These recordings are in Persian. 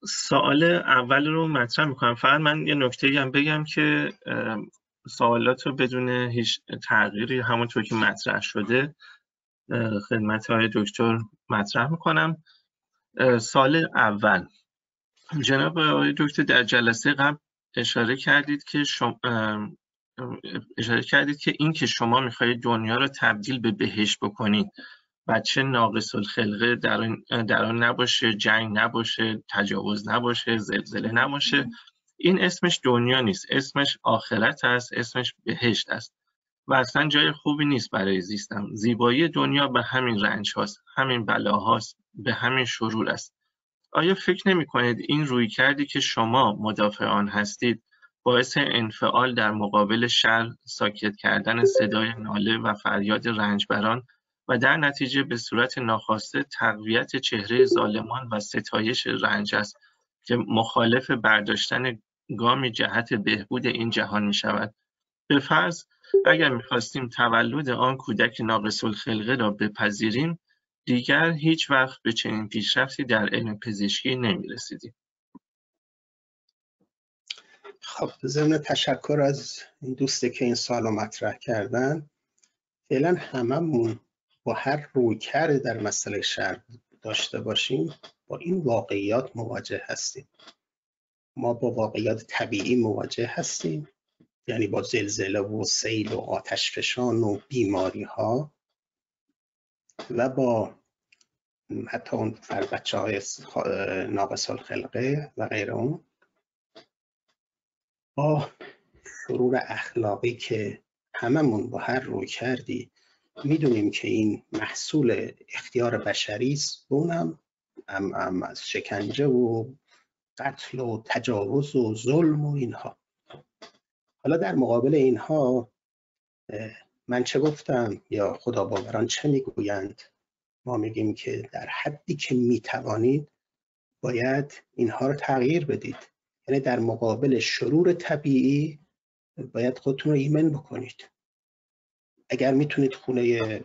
سوال اول رو مطرح میکنم. فقط من یه نکته هم بگم که سوالات رو بدون هیچ تغییری همونطور که مطرح شده خدمت های دکتر مطرح میکنم. سوال اول، جناب آقای دکتر در جلسه قبل اشاره کردید که این که شما میخواهید دنیا رو تبدیل به بهشت بکنید، بچه ناقص الخلقه در آن نباشه، جنگ نباشه، تجاوز نباشه، زلزله نباشه، این اسمش دنیا نیست، اسمش آخرت است، اسمش بهشت است و اصلا جای خوبی نیست برای زیستن. زیبایی دنیا به همین رنج هاست، همین بلاهاست، به همین شرور است. آیا فکر نمی کنید این رویکردی که شما مدافع آن هستید باعث انفعال در مقابل شر، ساکت کردن صدای ناله و فریاد رنجبران و در نتیجه به صورت ناخواسته تقویت چهره ظالمان و ستایش رنج است که مخالف برداشتن گامی جهت بهبود این جهان می شود؟ به فرض اگر می‌خواستیم تولد آن کودک ناقص الخلقه را بپذیریم، دیگر هیچ وقت به چنین پیشرفتی در علم پزشکی نمی‌رسیدیم. خب ضمن تشکر از این دوستی که این سوالو مطرح کردن، فعلا هممون با هر رویکردی در مسئله شر داشته باشیم با این واقعیات مواجه هستیم. ما با واقعیات طبیعی مواجه هستیم، یعنی با زلزله و سیل و آتشفشان و بیماری ها و با حتی اون بچه های ناقص الخلقه و غیر اون، با شرور اخلاقی که هممون با هر روی کردی میدونیم که این محصول اختیار بشری است، اونم از شکنجه و قتل و تجاوز و ظلم و اینها. حالا در مقابل اینها من چه گفتم یا خداباوران چه میگویند؟ ما میگیم که در حدی که میتوانید باید اینها رو تغییر بدید. یعنی در مقابل شرور طبیعی باید خودتون رو ایمن بکنید. اگر میتونید خونه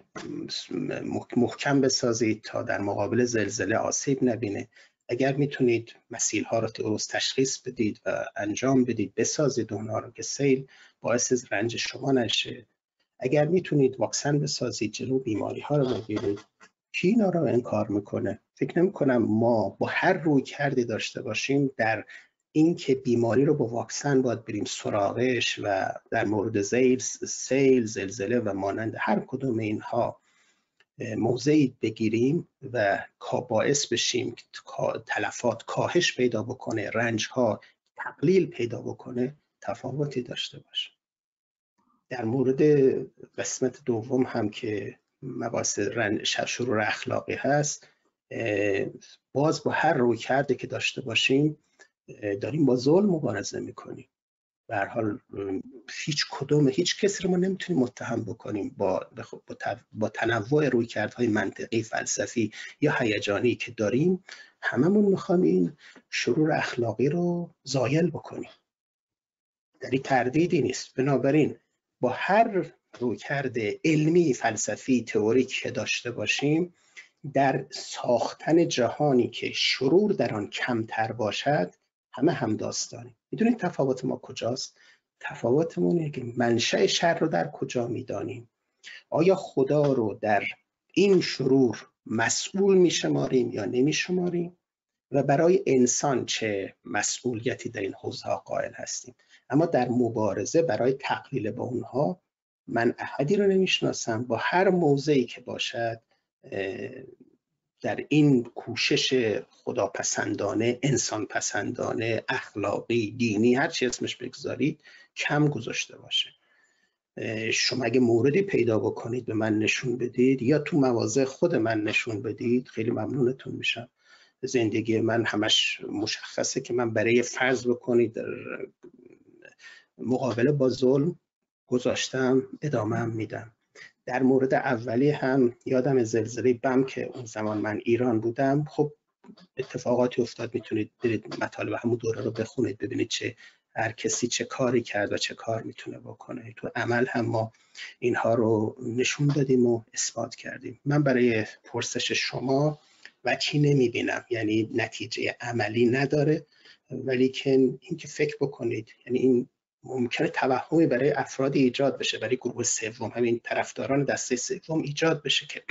محکم بسازید تا در مقابل زلزله آسیب نبینه، اگر میتونید مسیلها رو درست تشخیص بدید و انجام بدید، بسازید اونها رو که سیل باعث رنج شما نشه، اگر میتونید واکسن بسازید جلو بیماری ها رو بگیرید، کی اینا رو انکار میکنه؟ فکر نمی کنم ما با هر روی کردی داشته باشیم در این که بیماری رو با واکسن باید بریم سراغش و در مورد سیل، زلزله و مانند هر کدوم اینها موضعی بگیریم و باعث بشیم که تلفات کاهش پیدا بکنه، رنج ها تقلیل پیدا بکنه، تفاوتی داشته باشه. در مورد قسمت دوم هم که مباحث شرور اخلاقی هست، باز با هر رویکردی که داشته باشیم داریم با ظلم مبارزه میکنیم. به هر حال هیچ کسی رو ما نمیتونیم متهم بکنیم با تنوع رویکردهای منطقی، فلسفی یا هیجانی که داریم. هممون میخوایم این شرور اخلاقی رو زایل بکنیم، در این تردیدی نیست. بنابراین با هر رویکرد علمی، فلسفی، تئوریک که داشته باشیم در ساختن جهانی که شرور در آن کمتر باشد همه همداستانیم. میدونید تفاوت ما کجاست؟ تفاوتمون اینه که منشأ شر رو در کجا میدانیم. آیا خدا رو در این شرور مسئول میشماریم یا نمیشماریم و برای انسان چه مسئولیتی در این حوزه قائل هستیم. اما در مبارزه برای تقلیل با اونها من احدی رو نمیشناسم با هر موضعی که باشد در این کوشش خداپسندانه، انسان پسندانه، اخلاقی، دینی، هر چی اسمش بگذارید کم گذاشته باشه. شما اگه موردی پیدا بکنید به من نشون بدید یا تو مواضع خود من نشون بدید، خیلی ممنونتون میشم. زندگی من همش مشخصه که من برای فرض بکنید در مقابله با ظلم گذاشتم، ادامه هم میدم. در مورد اولی هم یادم زلزله بم که اون زمان من ایران بودم، خب اتفاقاتی افتاد، میتونید برید مطالب همون دوره رو بخونید ببینید هر کسی چه کاری کرد و چه کار میتونه بکنه. تو عمل هم ما اینها رو نشون دادیم و اثبات کردیم. من برای پرسش شما وجهی نمیبینم، یعنی نتیجه عملی نداره. ولی که این که فکر بکنید، یعنی این ممکنه توهمی برای افراد ایجاد بشه، برای گروه سوم، همین طرفداران دسته سوم ایجاد بشه که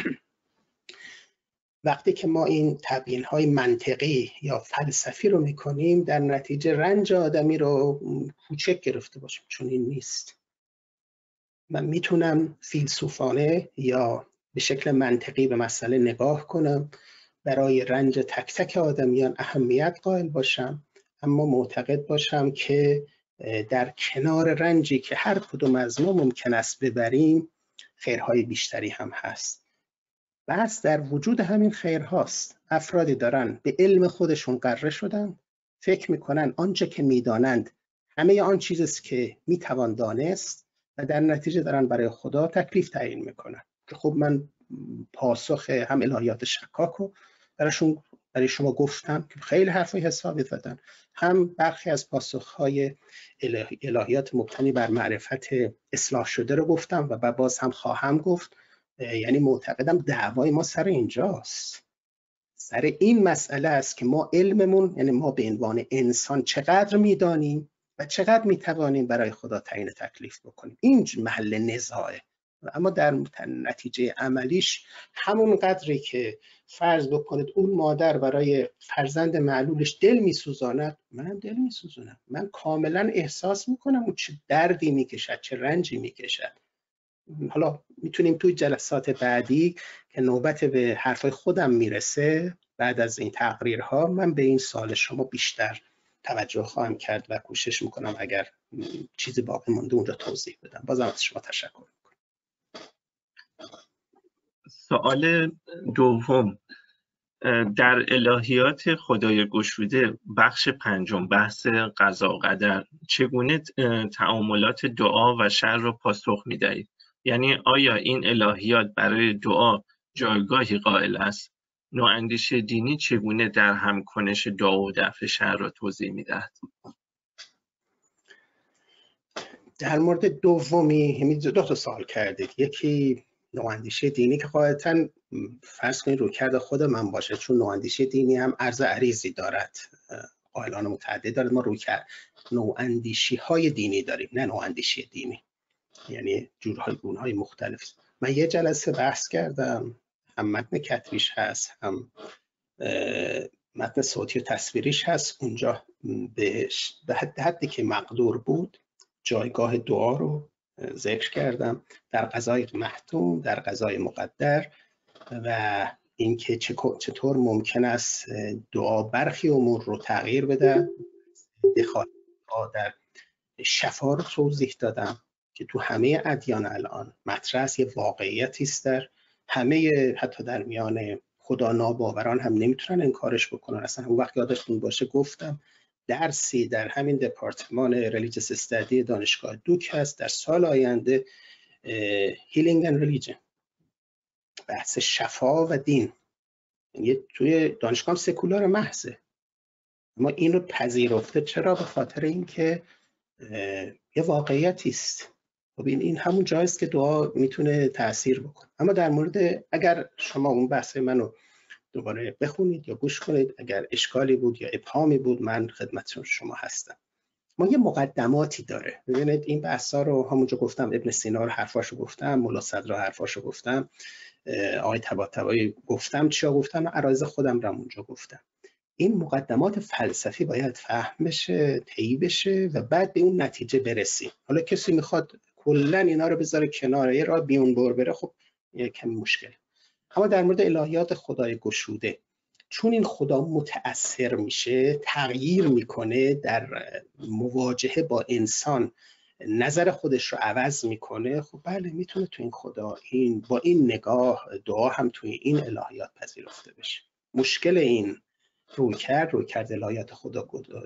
وقتی که ما این تبیین‌های منطقی یا فلسفی رو میکنیم، در نتیجه رنج آدمی رو کوچک گرفته باشیم، چون این نیست. من میتونم فیلسوفانه یا به شکل منطقی به مسئله نگاه کنم، برای رنج تک تک آدمیان اهمیت قائل باشم، اما معتقد باشم که در کنار رنجی که هر کدوم از ما ممکن است ببریم، خیرهای بیشتری هم هست. بس در وجود همین خیرهاست. افرادی دارن به علم خودشون غره شدن، فکر میکنن آنچه که میدانند همه آن چیزی است که میتوان دانست و در نتیجه دارن برای خدا تکلیف تعیین میکنن. که خب من پاسخ هم الهیات شکاک رو برای شما گفتم که خیلی حرفای حسابی زدن، هم برخی از پاسخهای الهیات مبتنی بر معرفت اصلاح شده رو گفتم و باز هم خواهم گفت. یعنی معتقدم دعوای ما سر اینجاست، سر این مسئله است که ما علممون، یعنی ما به عنوان انسان چقدر میدانیم و چقدر میتوانیم برای خدا تعیین تکلیف بکنیم. این محل نزاعه. اما در نتیجه عملیش همون قدری که فرض بکنید اون مادر برای فرزند معلولش دل میسوزاند، منم دل میسوزونم. من کاملا احساس میکنم اون چه دردی میکشد، چه رنجی میکشد. حالا میتونیم توی جلسات بعدی که نوبت به حرفای خودم میرسه، بعد از این تقریرها، من به این سوال شما بیشتر توجه خواهم کرد و کوشش میکنم اگر چیزی باقی مونده اونجا توضیح بدم. بازم از شما تشکر میکنم. سوال دوم، در الهیات خدای گشوده بخش 5 بحث قضا و قدر، چگونه تعاملات دعا و شر را پاسخ می‌دهید؟ یعنی آیا این الهیات برای دعا جایگاهی قائل است؟ نواندیشی دینی چگونه در همکنش دعا و دفع شر را توضیح می‌دهد؟ در مورد دومی دو تا سوال کردید. یکی نواندیشی دینی که قاعدتاً فرض کنید رویکرد خود من باشه، چون نواندیشی دینی هم عرض عریضی دارد، قائلان متعدد دارد. ما رویکرد نواندیشی های دینی داریم، نه نواندیشی دینی، یعنی جورهای گونهای مختلف. من یه جلسه بحث کردم، هم متن کتبیش هست، هم متن صوتی و تصویریش هست. اونجا به حدی که مقدور بود جایگاه دعا رو ذکر کردم در قضای محتوم، در قضای مقدر، و اینکه چطور ممکن است دعا برخی امور رو تغییر بده. دخالت در شفا رو توضیح دادم که تو همه ادیان الان مطرح است، یه واقعیتی است، در همه، حتی در میان خدا ناباوران هم نمیتونن انکارش بکنن. اصلا اون وقت یادتون باشه گفتم درسی در همین دپارتمان ریلیجیس استادی دانشگاه دوک هست در سال آینده، هیلینگ اند ریلیجن، بحث شفا و دین. یعنی توی دانشگاه سکولار محضه، اما این رو پذیرفته. چرا؟ به خاطر اینکه یه واقعیتی است. خب این همون جاییست که دعا میتونه تأثیر بکنه. اما در مورد، اگر شما اون بحث منو دوباره بخونید یا گوش کنید، اگر اشکالی بود یا ابهامی بود، من خدمت شما هستم. ما یه مقدماتی داره. ببینید این بحثا رو همونجا گفتم، ابن سینا رو حرفاشو گفتم، مولا صدر حرفاشو گفتم، آقای طباطبایی گفتم، چیا گفتم، عرایض خودم رو اونجا گفتم. این مقدمات فلسفی باید فهم بشه، طی بشه و بعد به اون نتیجه برسیم. حالا کسی میخواد کلا اینا رو بذاره کنار، یه راه بیون بر بره، خب یه کمی مشکل. اما در مورد الهیات خدای گشوده، چون این خدا متأثر میشه، تغییر میکنه، در مواجهه با انسان نظر خودش رو عوض میکنه، خب بله میتونه تو این خدا، با این نگاه دعا هم توی این الهیات پذیرفته بشه. مشکل این رویکرد الهیات خدای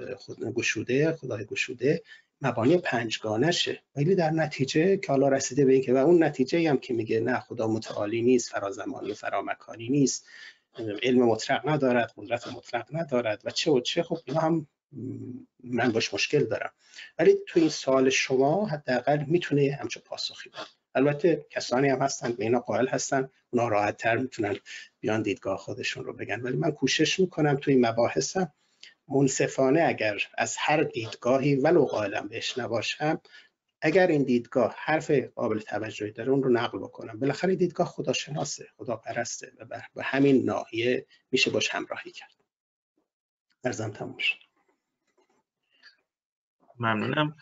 گشوده مبانی پنجگانشه، ولی در نتیجه که حالا رسیده به این که و اون نتیجه هم که میگه نه خدا متعالی نیست، فرازمانی و فرامکانی نیست، علم مطلق ندارد، قدرت مطلق ندارد و چه و چه. خب اینا هم من باش مشکل دارم، ولی تو این سوال شما حداقل میتونه همچون پاسخی بده. البته کسانی هم هستن به اینا قائل هستن، اونا راحت تر میتونن بیان دیدگاه خودشون رو بگن، ولی من کوشش میکنم توی این مباحثم منصفانه اگر از هر دیدگاهی ولو قائلم بهش نباشم، اگر این دیدگاه حرف قابل توجهی داره اون رو نقل بکنم. بالاخره دیدگاه خداشناسه، خداپرسته و به همین ناحیه میشه باش همراهی کرد. عرضم تموم شد. ممنونم.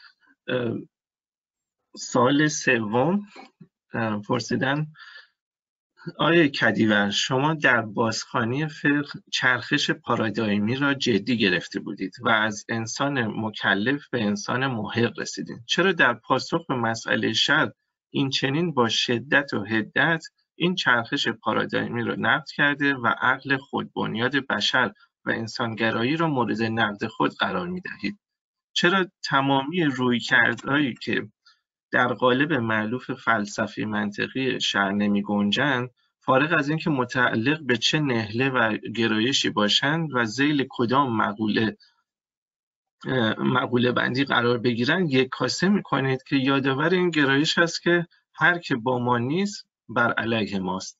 سوال سوم پرسیدن آقای کدیور، شما در بازخوانی فقه چرخش پارادایمی را جدی گرفته بودید و از انسان مکلف به انسان محق رسیدید. چرا در پاسخ به مسئله شرع این چنین با شدت و حدت این چرخش پارادایمی را نقد کرده و عقل خودبنیاد بشر و انسانگرایی را مورد نقد خود قرار می‌دهید؟ چرا تمامی رویکردهایی که در قالب مألوف فلسفی منطقی شرع نمی‌گنجند، فارغ از اینکه متعلق به چه نهله و گرایشی باشند و ذیل کدام مقوله بندی قرار بگیرند، یکاسه می‌کنید که یادآور این گرایش است که هر که با ما نیست بر علیه ماست.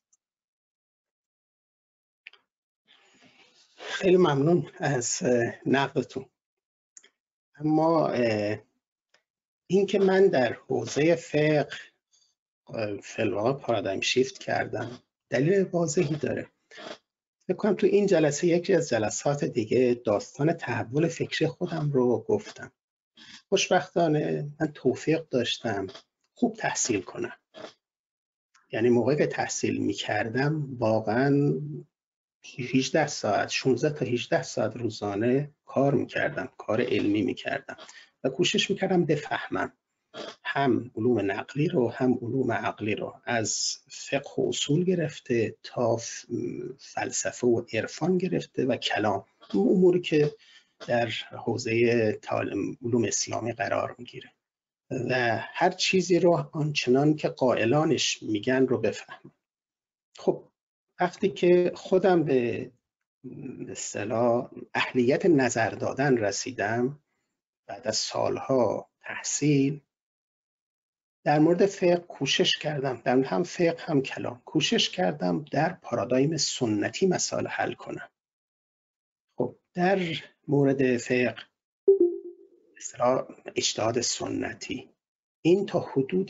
خیلی ممنون از نقدتون. اما این که من در حوزه فقه فی الواقع پارادایم شیفت کردم دلیل واضحی داره. فکر کنم تو این جلسه یکی از جلسات دیگه داستان تحول فکری خودم رو گفتم. خوشبختانه من توفیق داشتم خوب تحصیل کنم. یعنی موقعی که تحصیل می‌کردم واقعاً 18 ساعت 16 تا 18 ساعت روزانه کار می‌کردم، کار علمی می‌کردم و کوشش می‌کردم بفهمم هم علوم نقلی رو هم علوم عقلی رو، از فقه و اصول گرفته تا فلسفه و عرفان گرفته و کلام، اموری که در حوزه علوم اسلامی قرار میگیره و هر چیزی رو آنچنان که قائلانش میگن رو بفهمم. خب وقتی که خودم به اصطلاح اهلیت نظر دادن رسیدم بعد از سالها تحصیل، در مورد فقه کوشش کردم، در هم فقه هم کلام کوشش کردم در پارادایم سنتی مسائل حل کنم. خب در مورد فقه اصطلاح اجتهاد سنتی این تا حدود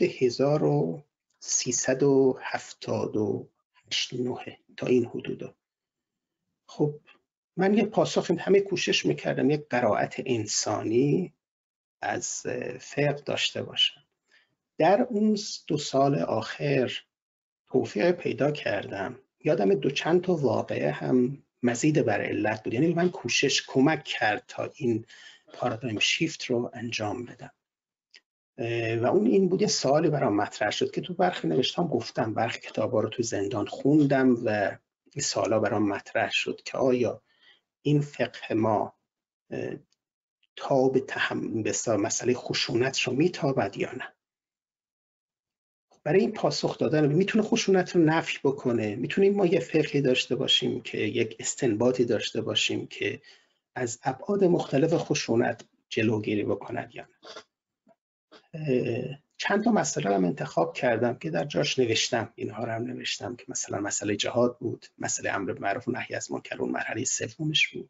1378 تا این حدود. خب من یه پاسخ همه کوشش میکردم یک قرائت انسانی از فقه داشته باشم. در اون 2 سال آخر توفیق پیدا کردم، یادم چند تا واقعه هم مزید بر علت بود، یعنی من کمک کرد تا این پارادایم شیفت رو انجام بدم و اون این بود. یه سوالی برام مطرح شد که تو برخی نوشتام گفتم، برخی کتابا رو تو زندان خوندم و این سوالا برام مطرح شد که آیا این فقه ما تاب به مسئله خشونت رو میتابد یا نه. برای این پاسخ دادن میتونه خشونت رو نفی بکنه، میتونیم ما یه فقهی داشته باشیم که یک استنباطی داشته باشیم که از ابعاد مختلف خشونت جلوگیری بکند یا نه. چند تا مسئله رو انتخاب کردم که در جاش نوشتم، اینها رو هم نوشتم که مثلا مسئله جهاد بود، مسئله امر بالمعروف و نهی از منکر اون مرحله سومش بود،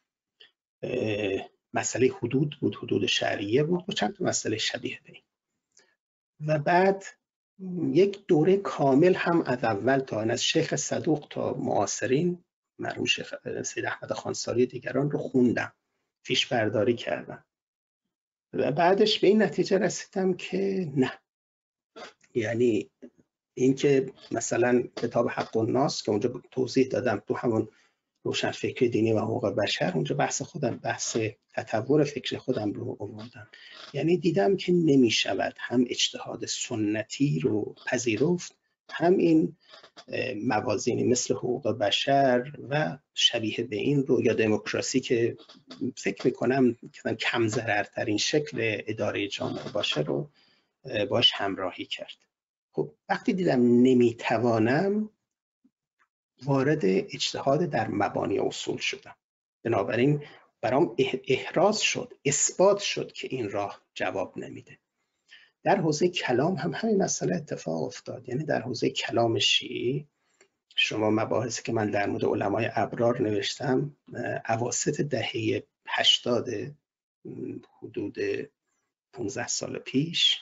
مسئله حدود بود، حدود شرعیه بود و چند تا مسئله شبیه به این. و بعد یک دوره کامل هم از اول تا از شیخ صدوق تا معاصرین مرحوم شیخ سید احمد خانساری دیگران رو خوندم، فیش برداری کردم و بعدش به این نتیجه رسیدم که نه، یعنی اینکه مثلا کتاب حق الناس که اونجا توضیح دادم تو همون روشنفکری دینی و حقوق بشر، اونجا بحث تطور فکر خودم رو آوردم، یعنی دیدم که نمی شود هم اجتهاد سنتی رو پذیرفت، هم این موازینی مثل حقوق بشر و شبیه به این رو، یا دموکراسی که فکر میکنم کم ضررترین شکل اداره جامعه باشه رو باش همراهی کرد. خب وقتی دیدم نمیتوانم، وارد اجتهاد در مبانی اصول شدم. بنابراین برام احراز شد، اثبات شد که این راه جواب نمیده در حوزه کلام هم همین مسئله اتفاق افتاد. یعنی در حوزه کلام شیعی شما مباحثی که من در مورد علمای ابرار نوشتم اواسط دهه 80 حدود 15 سال پیش،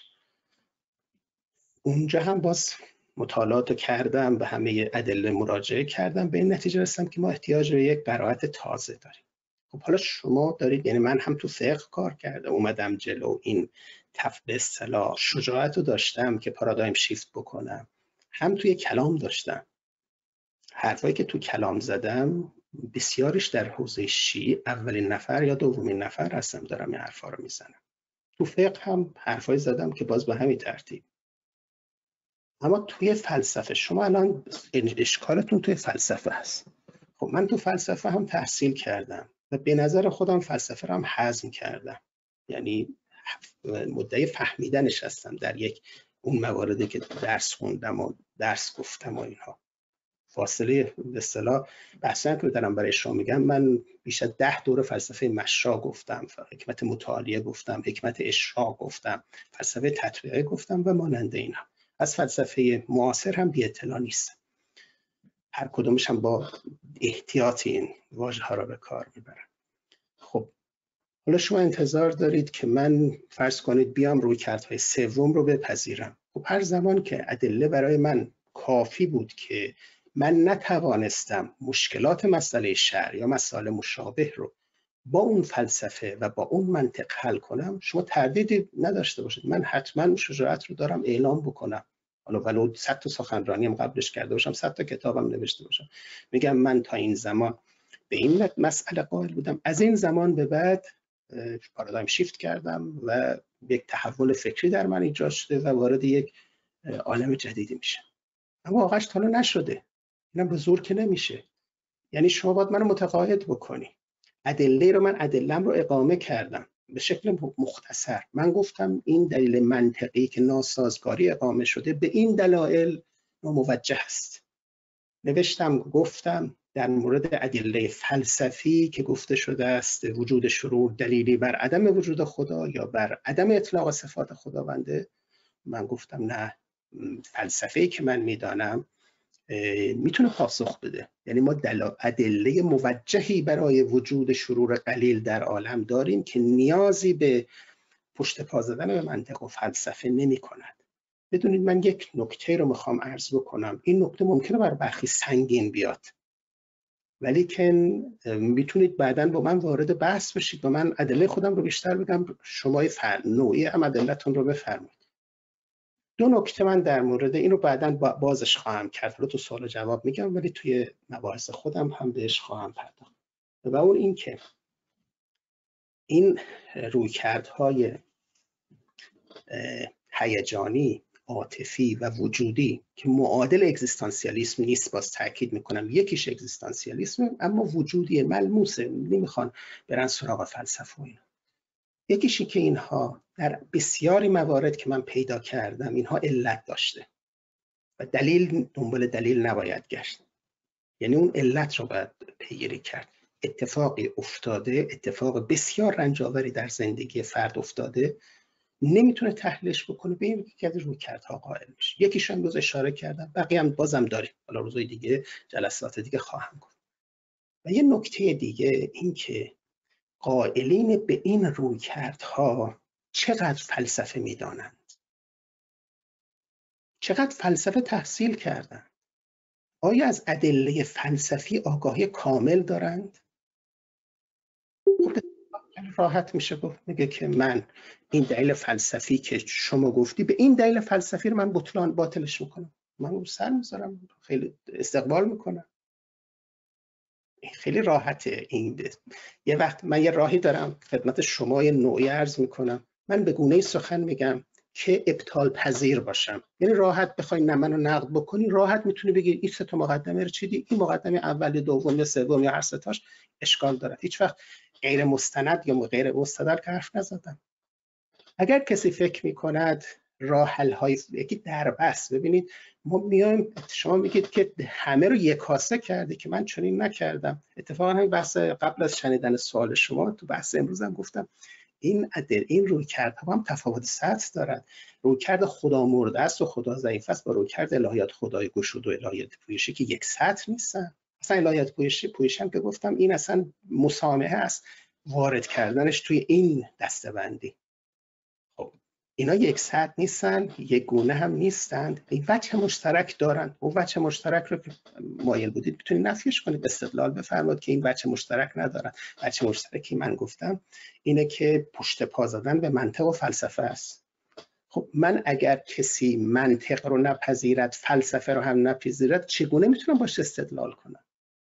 اونجا هم باز مطالعات کردم، به همه ادله مراجعه کردم، به این نتیجه رسیدم که ما احتیاج به یک قرائت تازه داریم. خب حالا شما دارید، یعنی من هم تو فقه کار کردم، اومدم جلو، این به اصطلاح شجاعت رو داشتم که پارادایم شیفت بکنم، هم توی کلام داشتم. حرفایی که تو کلام زدم بسیارش در حوزه شیعی اولین نفر یا دومین نفر هستم دارم این حرفا رو میزنم. تو فقه هم حرفایی زدم که باز به همین ترتیب. اما توی فلسفه شما الان اشکالتون توی فلسفه هست. خب من تو فلسفه هم تحصیل کردم و به نظر خودم فلسفه رو هم هضم کردم، یعنی مدعی فهمیدنش هستم در یک اون مواردی که درس خوندم و درس گفتم و اینها. فاصله به اصطلاح بحثی که دارم برای شما میگم، من بیش از 10 دوره فلسفه مشا گفتم، حکمت مطالعه گفتم، حکمت اشراق گفتم، فلسفه تطبیقی گفتم و مانند اینها. از فلسفه معاصر هم بی اطلاع نیستم، هر کدومش هم با احتیاط این واژه ها را به کار میبرم. خب حالا شما انتظار دارید که من فرض کنید بیام رویکردهای سوم رو بپذیرم. خب هر زمان که ادله برای من کافی بود که من نتوانستم مشکلات مسئله شرع یا مسائل مشابه رو با اون فلسفه و با اون منطق حل کنم، شما تردیدی نداشته باشید، من حتما شجاعت رو دارم اعلام بکنم. حالا ولو 100 تا سخنرانی هم قبلش کرده باشم، 100 تا کتابم نوشته باشم، میگم من تا این زمان به این مسئله قائل بودم، از این زمان به بعد پارادایم شیفت کردم و یک تحول فکری در من ایجاد شده و وارد یک عالم جدیدی میشه. اما واقعاش تا حالا نشده، اینم به زور که نمیشه. یعنی شما باید منو متقاعد بکنی. ادله رو من ادله‌ام رو اقامه کردم به شکل مختصر. من گفتم این دلیل منطقی که ناسازگاری اقامه شده به این دلایل موجه است. نوشتم گفتم در مورد ادله فلسفی که گفته شده است وجود شرور دلیلی بر عدم وجود خدا یا بر عدم اطلاق صفات خداونده، من گفتم نه، فلسفه‌ای که من میدانم میتونه پاسخ بده. یعنی ما ادله موجهی برای وجود شرور قلیل در عالم داریم که نیازی به پشت پا زدن به منطق و فلسفه نمی کند. بدونید من یک نکته رو میخوام عرض بکنم، این نکته ممکنه بر برخی سنگین بیاد، ولی که میتونید بعداً با من وارد بحث بشید و من ادله خودم رو بیشتر بگم، شما نوعی هم ادلتون رو بفرمایید. دو نکته من در مورد اینو بعداً بازش خواهم کرد، حالا تو سوال جواب میگم، ولی توی مباحث خودم هم بهش خواهم پرداخت. و اون این که این رویکردهای هیجانی، عاطفی و وجودی که معادل اگزیستانسیالیسم نیست، باز تاکید میکنم یکیش اگزیستانسیالیسم اما وجودی ملموسه، نمیخوان برن سراغ فلسفه و اینا. یکیشی که اینها در بسیاری موارد که من پیدا کردم اینها علت داشته و دلیل دنبال دلیل نباید گشت، یعنی اون علت رو باید پیگیری کرد. اتفاقی افتاده، اتفاق بسیار رنجاوری در زندگی فرد افتاده، نمیتونه تحلیلش بکنه، به این که رویکردها قائل میشه. یکیشون روز اشاره کردم، بقیه هم بازم داریم، حالا روزهای دیگه جلسات دیگه خواهم گفت. و یه نکته دیگه این که قائلین به این رویکردها چقدر فلسفه میدانند، چقدر فلسفه تحصیل کردند، آیا از ادله فلسفی آگاهی کامل دارند؟ راحت میشه گفت، میگه که من این دلیل فلسفی که شما گفتی، به این دلیل فلسفی رو من باطلش میکنم، من رو سر میذارم، خیلی استقبال میکنم. خیلی راحته این. یه وقت من یه راهی دارم خدمت شما یه نوعی عرض میکنم، من به گونه‌ای سخن میگم که ابطال پذیر باشم، یعنی راحت بخوای منو نقد بکنی، راحت میتونی بگی این سه تا مقدمه رو چیدی، این مقدمه اول، دوم یا سوم یا هر سه تاش اشکال داره. هیچ وقت غیر مستند یا غیر مستدل که حرف نزدم. اگر کسی فکر میکند راه حل های یکی دربست، ببینید ما میایم، شما میگید که همه رو یک کاسه کرده که من چنین نکردم. اتفاقا همین بحث قبل از شنیدن سوال شما تو بحث امروز هم گفتم این رویکردها هم تفاوت سطح دارند. رویکرد خدا مرده است و خدا ضعیف است با رویکرد الهیات خدای گشود و الهیات پویشی که یک سطح نیستن. اصلا الهیات پویشی هم که گفتم این اصلا مسامحه است وارد کردنش توی این دسته‌بندی. خب اینا یک سطح نیستن، یک گونه هم نیستند. این وجه مشترک دارن. اون وجه مشترک رو که مایل بودید میتونید نفیش کنید، استدلال بفرمایید که این وجه مشترک ندارن. وجه مشترکی من گفتم اینه که پشت پا زدن به منطق و فلسفه است. خب من اگر کسی منطق رو نپذیرد، فلسفه رو هم نپذیرد، چگونه میتونم باش استدلال کنم؟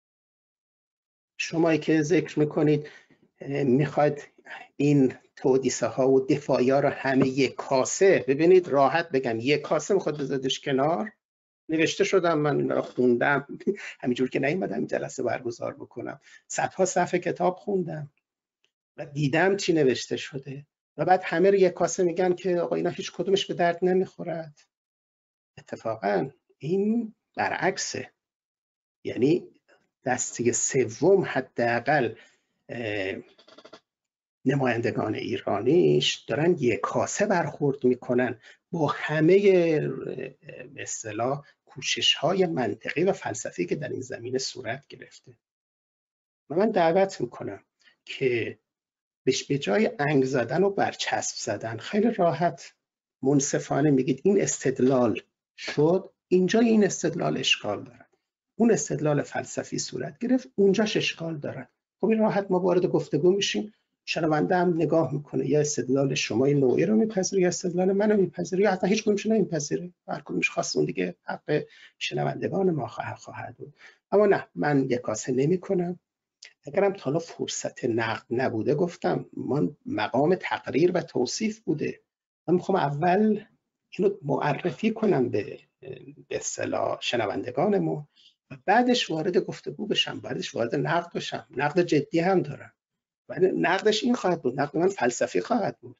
شمایی که ذکر میکنید میخواید این تودیسه ها و دفاعی ها رو همه یک کاسه، ببینید راحت بگم یک کاسه میخواد بذادش کنار. نوشته شدم، من این رو خوندم همینجور که نیومدم این جلسه برگزار بکنم، صدها صفحه کتاب خوندم و دیدم چی نوشته شده و بعد همه رو یک کاسه میگن که آقا اینا هیچ کدومش به درد نمیخورد. اتفاقا این برعکسه. یعنی دسته سوم حداقل نمایندگان ایرانیش دارن یک کاسه برخورد میکنن با همه به اصطلاح کوشش‌های منطقی و فلسفی که در این زمینه صورت گرفته. و من دعوت میکنم که به جای انگ زدن و برچسب زدن خیلی راحت منصفانه میگید این استدلال شد، اینجا این استدلال اشکال داره، اون استدلال فلسفی صورت گرفت، اونجاش اشکال داره. خب این راحت ما وارد گفتگو میشیم، شنونده هم نگاه میکنه یا استدلال شما این نوعی رو میپذیره یا استدلال منو میپذیره یا حتی هیچ کدومش نمیپذیره. هر کدومش خواست اون دیگه حق شنوندگان ما خواهد بود. اما نه، من یک کاسه نمیکنم. اگرم تا حالا فرصت نقد نبوده گفتم من مقام تقریر و توصیف بوده. من میخوام اول اینو معرفی کنم به اصطلاح شنوندگانمون و بعدش وارد گفتگو بشم، بعدش وارد نقد بشم. نقد جدی هم دارم و نقدش این خواهد بود، نقد من فلسفی خواهد بود.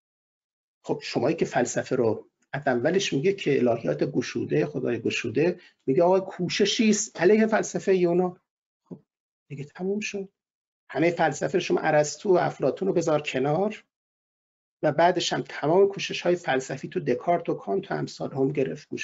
خب شمایی که فلسفه رو اولش میگه که الهیات گشوده، خدای گشوده، میگه آقا کوششی است علیه فلسفه یونان. خب دیگه تموم شد. همه فلسفه شما ارسطو و افلاطون رو بذار کنار و بعدش هم تمام کوشش‌های فلسفی تو دکارت و کانت و امثال هم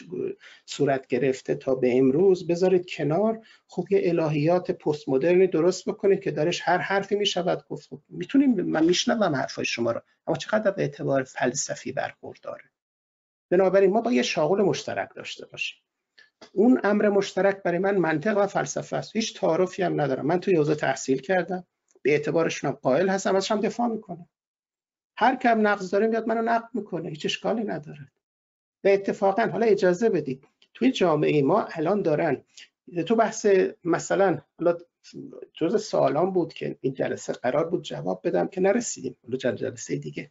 صورت گرفته تا به امروز بذارید کنار. خب یه الهیات پست مدرنی درست بکنید که درش هر حرفی میشود گفت. خب میتونیم، من میشنوم حرفای شما رو، اما چقدر به اعتبار فلسفی برخورداره. بنابراین ما با یه شاغل مشترک داشته باشیم. اون امر مشترک برای من منطق و فلسفه است. هیچ تعارفی هم ندارم. من توی حوزه تحصیل کردم، به اعتبارشون قائل هستم، ازش هم دفاع میکنم. هر کم نقض داره میاد منو نقد میکنه، هیچ اشکالی نداره. و اتفاقا حالا اجازه بدید توی جامعه ما الان دارن تو بحث مثلا، حالا جز سوالان بود که این جلسه قرار بود جواب بدم که نرسیدیم، حالا جلسه دیگه،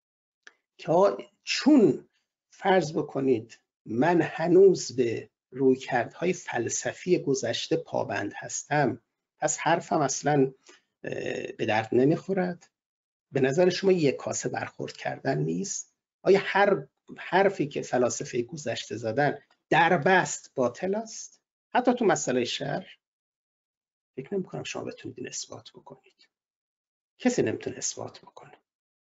که چون فرض بکنید من هنوز به رویکردهای فلسفی گذشته پابند هستم، پس حرفم اصلا به درد نمیخورد. به نظر شما یک کاسه برخورد کردن نیست؟ آیا هر حرفی که فلاسفه گذشته زدن در بست باطل است؟ حتی تو مسئله شرع فکر نمی کنم شما بتونید این اثبات بکنید. کسی نمیتونه اثبات بکنه.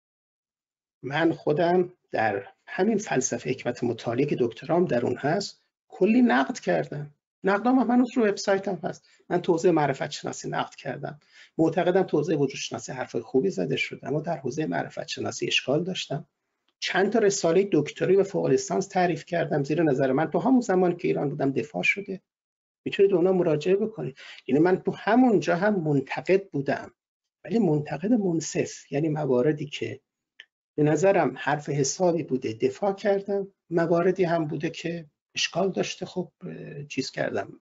من خودم در همین فلسفه حکمت مطالعه که دکترام در اون هست کلی نقد کردم. نقدام هم هنوز رو وبسایتم هست. من تو حوزه معرفت شناسی نقد کردم. معتقدم تو حوزه وجود شناسی حرفای خوبی زده شده، اما در حوزه معرفت شناسی اشکال داشتم. چند تا رساله دکتری و فوق لیسانس تعریف کردم، زیر نظر من تو همون زمان که ایران بودم دفاع شده. میتونید اونا مراجعه بکنید. یعنی من تو همونجا هم منتقد بودم، ولی منتقد منصف، یعنی مواردی که به نظرم حرف حسابی بوده دفاع کردم، مواردی هم بوده که اشکال داشته خب چیز کردم،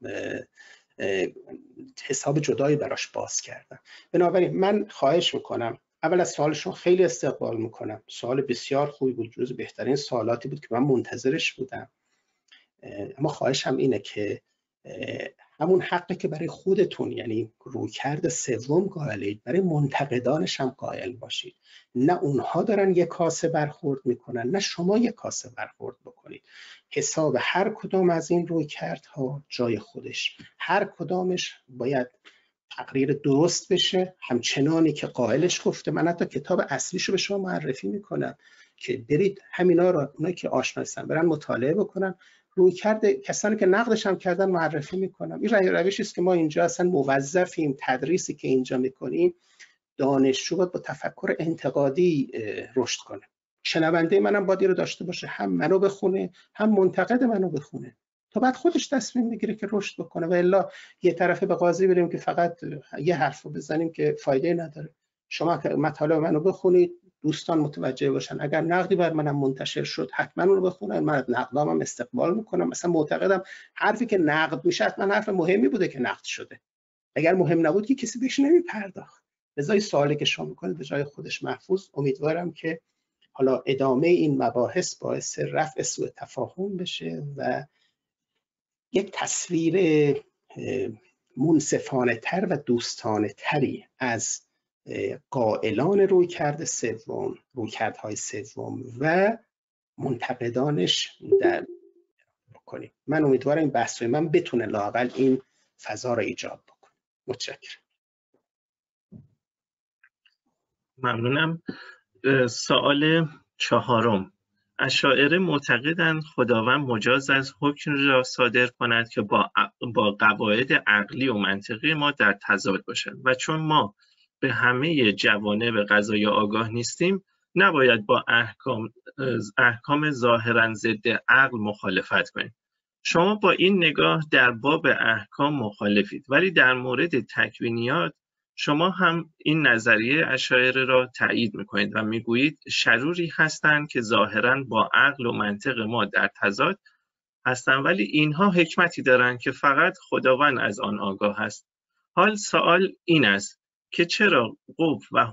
حساب جدایی براش باز کردم. بنابراین من خواهش میکنم، اول از سوالشون خیلی استقبال میکنم، سوال بسیار خوبی بود، جز بهترین سوالاتی بود که من منتظرش بودم، اما خواهشم اینه که همون حقی که برای خودتون، یعنی رویکرد سوم قائلید، برای منتقدانش هم قائل باشید. نه اونها دارن یک کاسه برخورد میکنن، نه شما یک کاسه برخورد بکنید. حساب هر کدام از این رویکردها جای خودش، هر کدامش باید تقریر درست بشه همچنانی که قائلش گفته. من حتی کتاب اصلیشو به شما معرفی میکنم که برید همینا رو، اونایی که آشنا هستن برن مطالعه بکنن. روی کرده کسانی که نقدش هم کردن معرفی میکنم. این روشی است که ما اینجا اصلا موظفیم. تدریسی که اینجا میکنیم دانشجو باید با تفکر انتقادی رشد کنه. شنونده منم باید رو داشته باشه، هم منو بخونه هم منتقد منو بخونه تا بعد خودش تصمیم بگیره که رشد بکنه. و الا یه طرفه به قاضی بریم که فقط یه حرفو بزنیم که فایده نداره. شما مطالب منو بخونید، دوستان متوجه باشن، اگر نقدی بر منم منتشر شد حتما اون رو بخونن، من نقدامم استقبال میکنم. مثلا معتقدم حرفی که نقد میشه حتما حرف مهمی بوده که نقد شده. اگر مهم نبود که کسی بهش نمیپرداخت. لذا سوالی که شما میکنید به جای خودش محفوظ. امیدوارم که حالا ادامه این مباحث باعث رفع سوء تفاهم بشه و یک تصویر منصفانه تر و دوستانه تری از قائلان رویکرد سوم، رویکردهای سوم و منتقدانش در بکنیم. من امیدوارم این بحث‌های من بتونه لااقل این فضا را ایجاد بکنه. متشکرم. ممنونم. سوال چهارم: اشاعره معتقدند خداوند مجاز از حکم را صادر کند که با قواعد عقلی و منطقی ما در تضاد باشد و چون ما به همه جوانب قضایی آگاه نیستیم نباید با احکام ظاهراً ضد عقل مخالفت کنیم. شما با این نگاه در باب احکام مخالفید، ولی در مورد تکوینیات شما هم این نظریه اشاعره را تایید میکنید و میگویید شروری هستند که ظاهراً با عقل و منطق ما در تضاد هستند، ولی اینها حکمتی دارند که فقط خداوند از آن آگاه است. حال سوال این است که چرا قبح و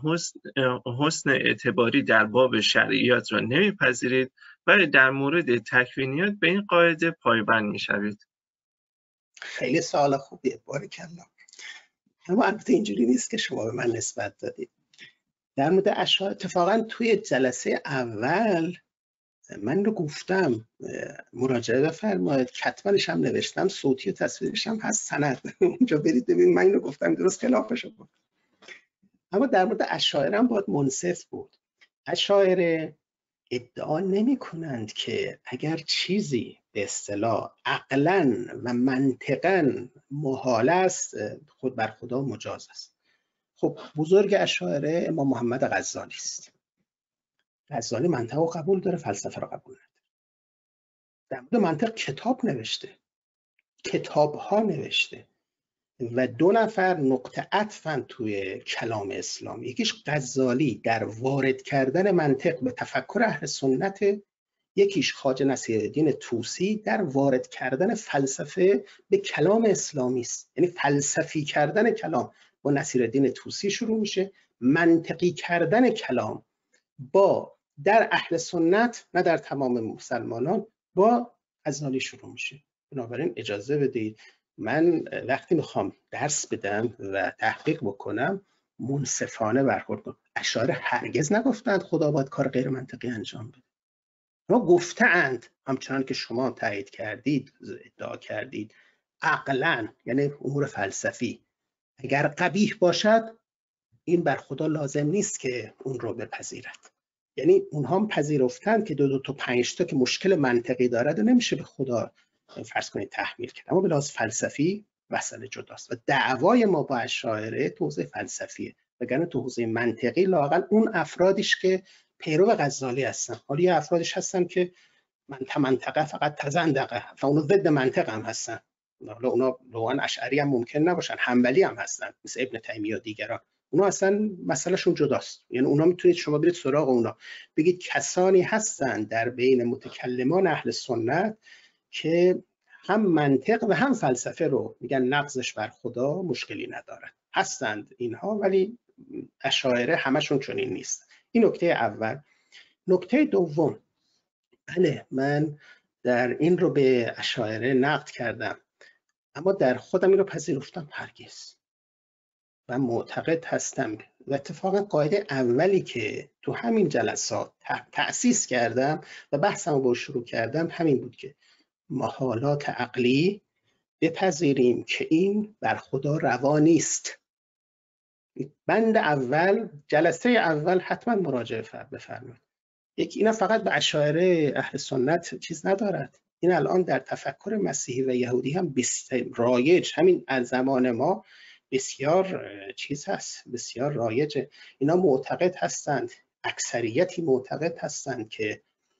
حسن اعتباری در باب شرعیات را نمیپذیرید ولی در مورد تکوینیات به این قاعده پایبند میشوید؟ خیلی سوال خوبیه، باریکلا. اما البته اینجوری نیست که شما به من نسبت دادید. در مورد اشاعره اتفاقا توی جلسه اول من رو گفتم، مراجعه بفرمایید، کتبانش هم نوشتم، صوتی و تصویرش هم هست، سند اونجا برید ببینید. من این رو گفتم، درست خلافش رو گفتم. اما در مورد اشاعره هم باید منصف بود. اشاعره ادعا نمی کنند که اگر چیزی به اصطلاح عقلاً و منطقاً محال است خود بر خدا مجاز است. خب بزرگ اشاعره امام محمد غزالی است. غزالی منطق رو قبول داره، فلسفه رو قبول نداره. در مورد منطق کتاب نوشته، کتاب‌ها نوشته و دو نفر نقطه عطفن توی کلام اسلام. یکیش غزالی در وارد کردن منطق به تفکر اهل سنت، یکیش خواجه نصیرالدین طوسی در وارد کردن فلسفه به کلام اسلامی است. یعنی فلسفی کردن کلام با نصیرالدین طوسی شروع میشه، منطقی کردن کلام با در اهل سنت نه در تمام مسلمانان با غزالی شروع میشه. بنابراین اجازه بدید من وقتی میخوام درس بدم و تحقیق بکنم منصفانه برخورد کنم. اشاعره هرگز نگفتند خدا باید کار غیر منطقی انجام بده. ما گفتند، همچنان که شما تایید کردید، ادعا کردید، عقلاً یعنی امور فلسفی اگر قبیح باشد این بر خدا لازم نیست که اون رو بپذیرد. یعنی اونها هم پذیرفتند که دو تا 5 تا که مشکل منطقی دارد و نمیشه به خدا فرض کنید تحمیل کرد. اما به لحاظ فلسفی مسئله جداست و دعوای ما با اشاعره تو حوزه فلسفیه، وگرنه تو حوزه منطقی لااقل اون افرادیش که پیرو غزالی هستن، حالا یه افرادیش هستن که منطقه فقط تزندقه و اونو ضد منطق هم هستن. حالا اونا لوان اشعری هم ممکن نباشن، حنبلی هم هستن مثل ابن تیمیه و دیگران. اونا اصلا مسئلهشون جداست. یعنی اونا میتونید شما برید سراغ اونا بگید کسانی هستن در بین متکلمان اهل سنت که هم منطق و هم فلسفه رو میگن نقضش بر خدا مشکلی نداره. هستند اینها، ولی اشاعره همشون چنین نیست. این نکته اول. نکته دوم، بله من در این رو به اشاعره نقد کردم، اما در خودم این رو پذیرفتم هرگز و معتقد هستم و اتفاقا قاعده اولی که تو همین جلسات تأسیس کردم و بحثم رو با شروع کردم همین بود که محالات عقلی بپذیریم که این بر خدا روا نیست. بند اول، جلسه اول حتما مراجعه بفرمایید. اینا فقط به اشاعره اهل سنت چیز ندارد، این الان در تفکر مسیحی و یهودی هم رایج، همین از زمان ما بسیار چیز هست، بسیار رایجه. اینا معتقد هستند، اکثریتی معتقد هستند که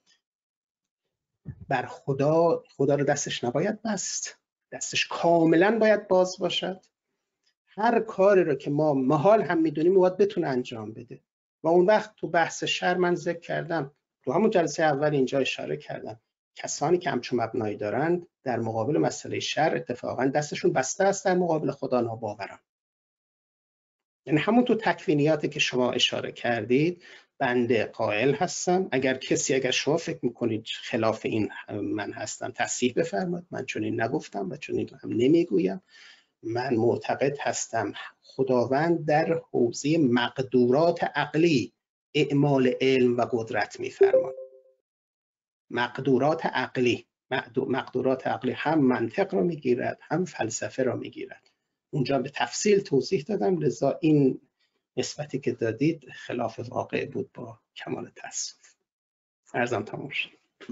بر خدا رو دستش نباید بست، دستش کاملا باید باز باشد. هر کاری رو که ما محال هم میدونیم باید بتونه انجام بده. و اون وقت تو بحث شر من ذکر کردم، تو همون جلسه اول اینجا اشاره کردم، کسانی که همچون مبنایی دارند در مقابل مسئله شر اتفاقا دستشون بسته است در مقابل خدا ناباوران. یعنی همون تو تکوینیاتی که شما اشاره کردید بنده قائل هستم. اگر شما فکر میکنید خلاف این من هستم تصحیح بفرمایید، من چنین نگفتم و چنین هم نمیگویم. من معتقد هستم خداوند در حوزه مقدورات عقلی اعمال علم و قدرت میفرماید. مقدورات عقلی هم منطق رو میگیرد هم فلسفه رو میگیرد. اونجا به تفصیل توضیح دادم، لذا این نسبتی که دادید خلاف واقع بود با کمال تأسف. عرضم تمام شد.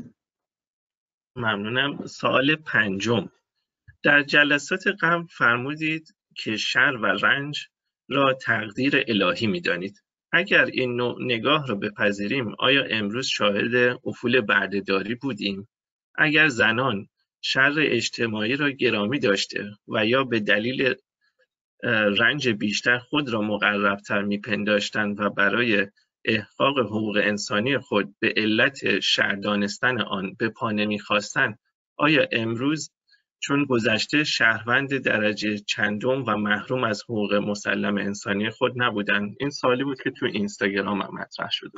ممنونم. سوال پنجم، در جلسات قبل فرمودید که شر و رنج را تقدیر الهی می‌دانید. اگر این نوع نگاه را بپذیریم، آیا امروز شاهد افول بردهداری بودیم؟ اگر زنان شر اجتماعی را گرامی داشته و یا به دلیل رنج بیشتر خود را مقربتر می‌پنداشتند و برای احقاق حقوق انسانی خود به علت شر دانستن آن به پا نمی‌خواستند، آیا امروز چون گذشته شهروند درجه چندم و محروم از حقوق مسلم انسانی خود نبودند؟ این سوالی بود که تو اینستاگرام هم مطرح شده.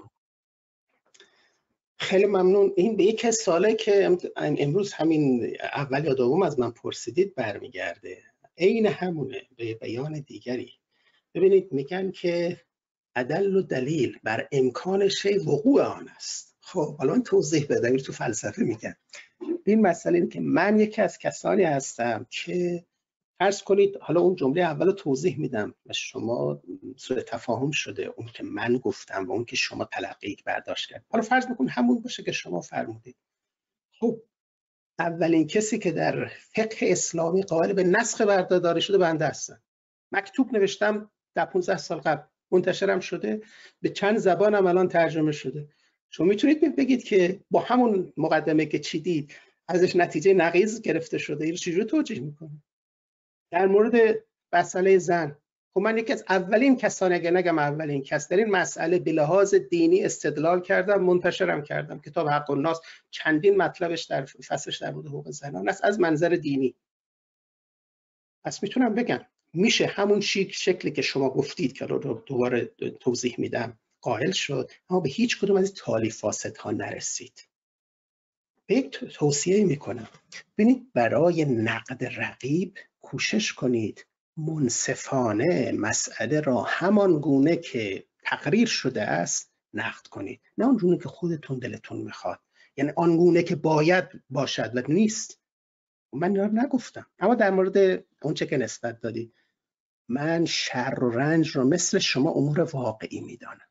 خیلی ممنون. این به یک سوالی که امروز همین اول یا دوم از من پرسیدید برمیگرده، عین همونه به بیان دیگری. ببینید میگن که ادل و دلیل بر امکان شی وقوع آن است. خب حالا توضیح بدم. تو فلسفه میگن این مسئله اینه که من یکی از کسانی هستم که فرض کنید، حالا اون جمله اول رو توضیح میدم و شما سوء تفاهم شده، اون که من گفتم و اون که شما تلقی برداشت کرد. حالا فرض بکن همون باشه که شما فرمودید. خب اولین کسی که در فقه اسلامی قائل به نسخ بردهداری شده بنده هستم. مکتوب نوشتم در 15 سال قبل، منتشرم شده، به چند زبان هم الان ترجمه شده. شما میتونید بگید که با همون مقدمه که چیدید ازش نتیجه نقیض گرفته شده، این چجوری توجیه میکنه؟ در مورد مسئله زن، خب من یکی از اولین کسانی، اگر نگم اولین کس، در این مسئله به لحاظ دینی استدلال کردم، منتشرم کردم. کتاب حق الناس چندین مطلبش در فصلش در مورد حقوق زنان است از منظر دینی. پس میتونم بگم میشه همون شکلی که شما گفتید که رو دوباره توضیح میدم قائل شد، اما به هیچ کدوم از تالیف فاسدها نرسید. به یک توصیه میکنم، ببینید برای نقد رقیب کوشش کنید منصفانه مسئله را همان گونه که تقریر شده است نقد کنید، نه اون گونه که خودتون دلتون میخواد، یعنی آن گونه که باید باشد و نیست. من اینا رو نگفتم، اما در مورد اون چه که نسبت دادی، من شر و رنج رو مثل شما امور واقعی میدانم.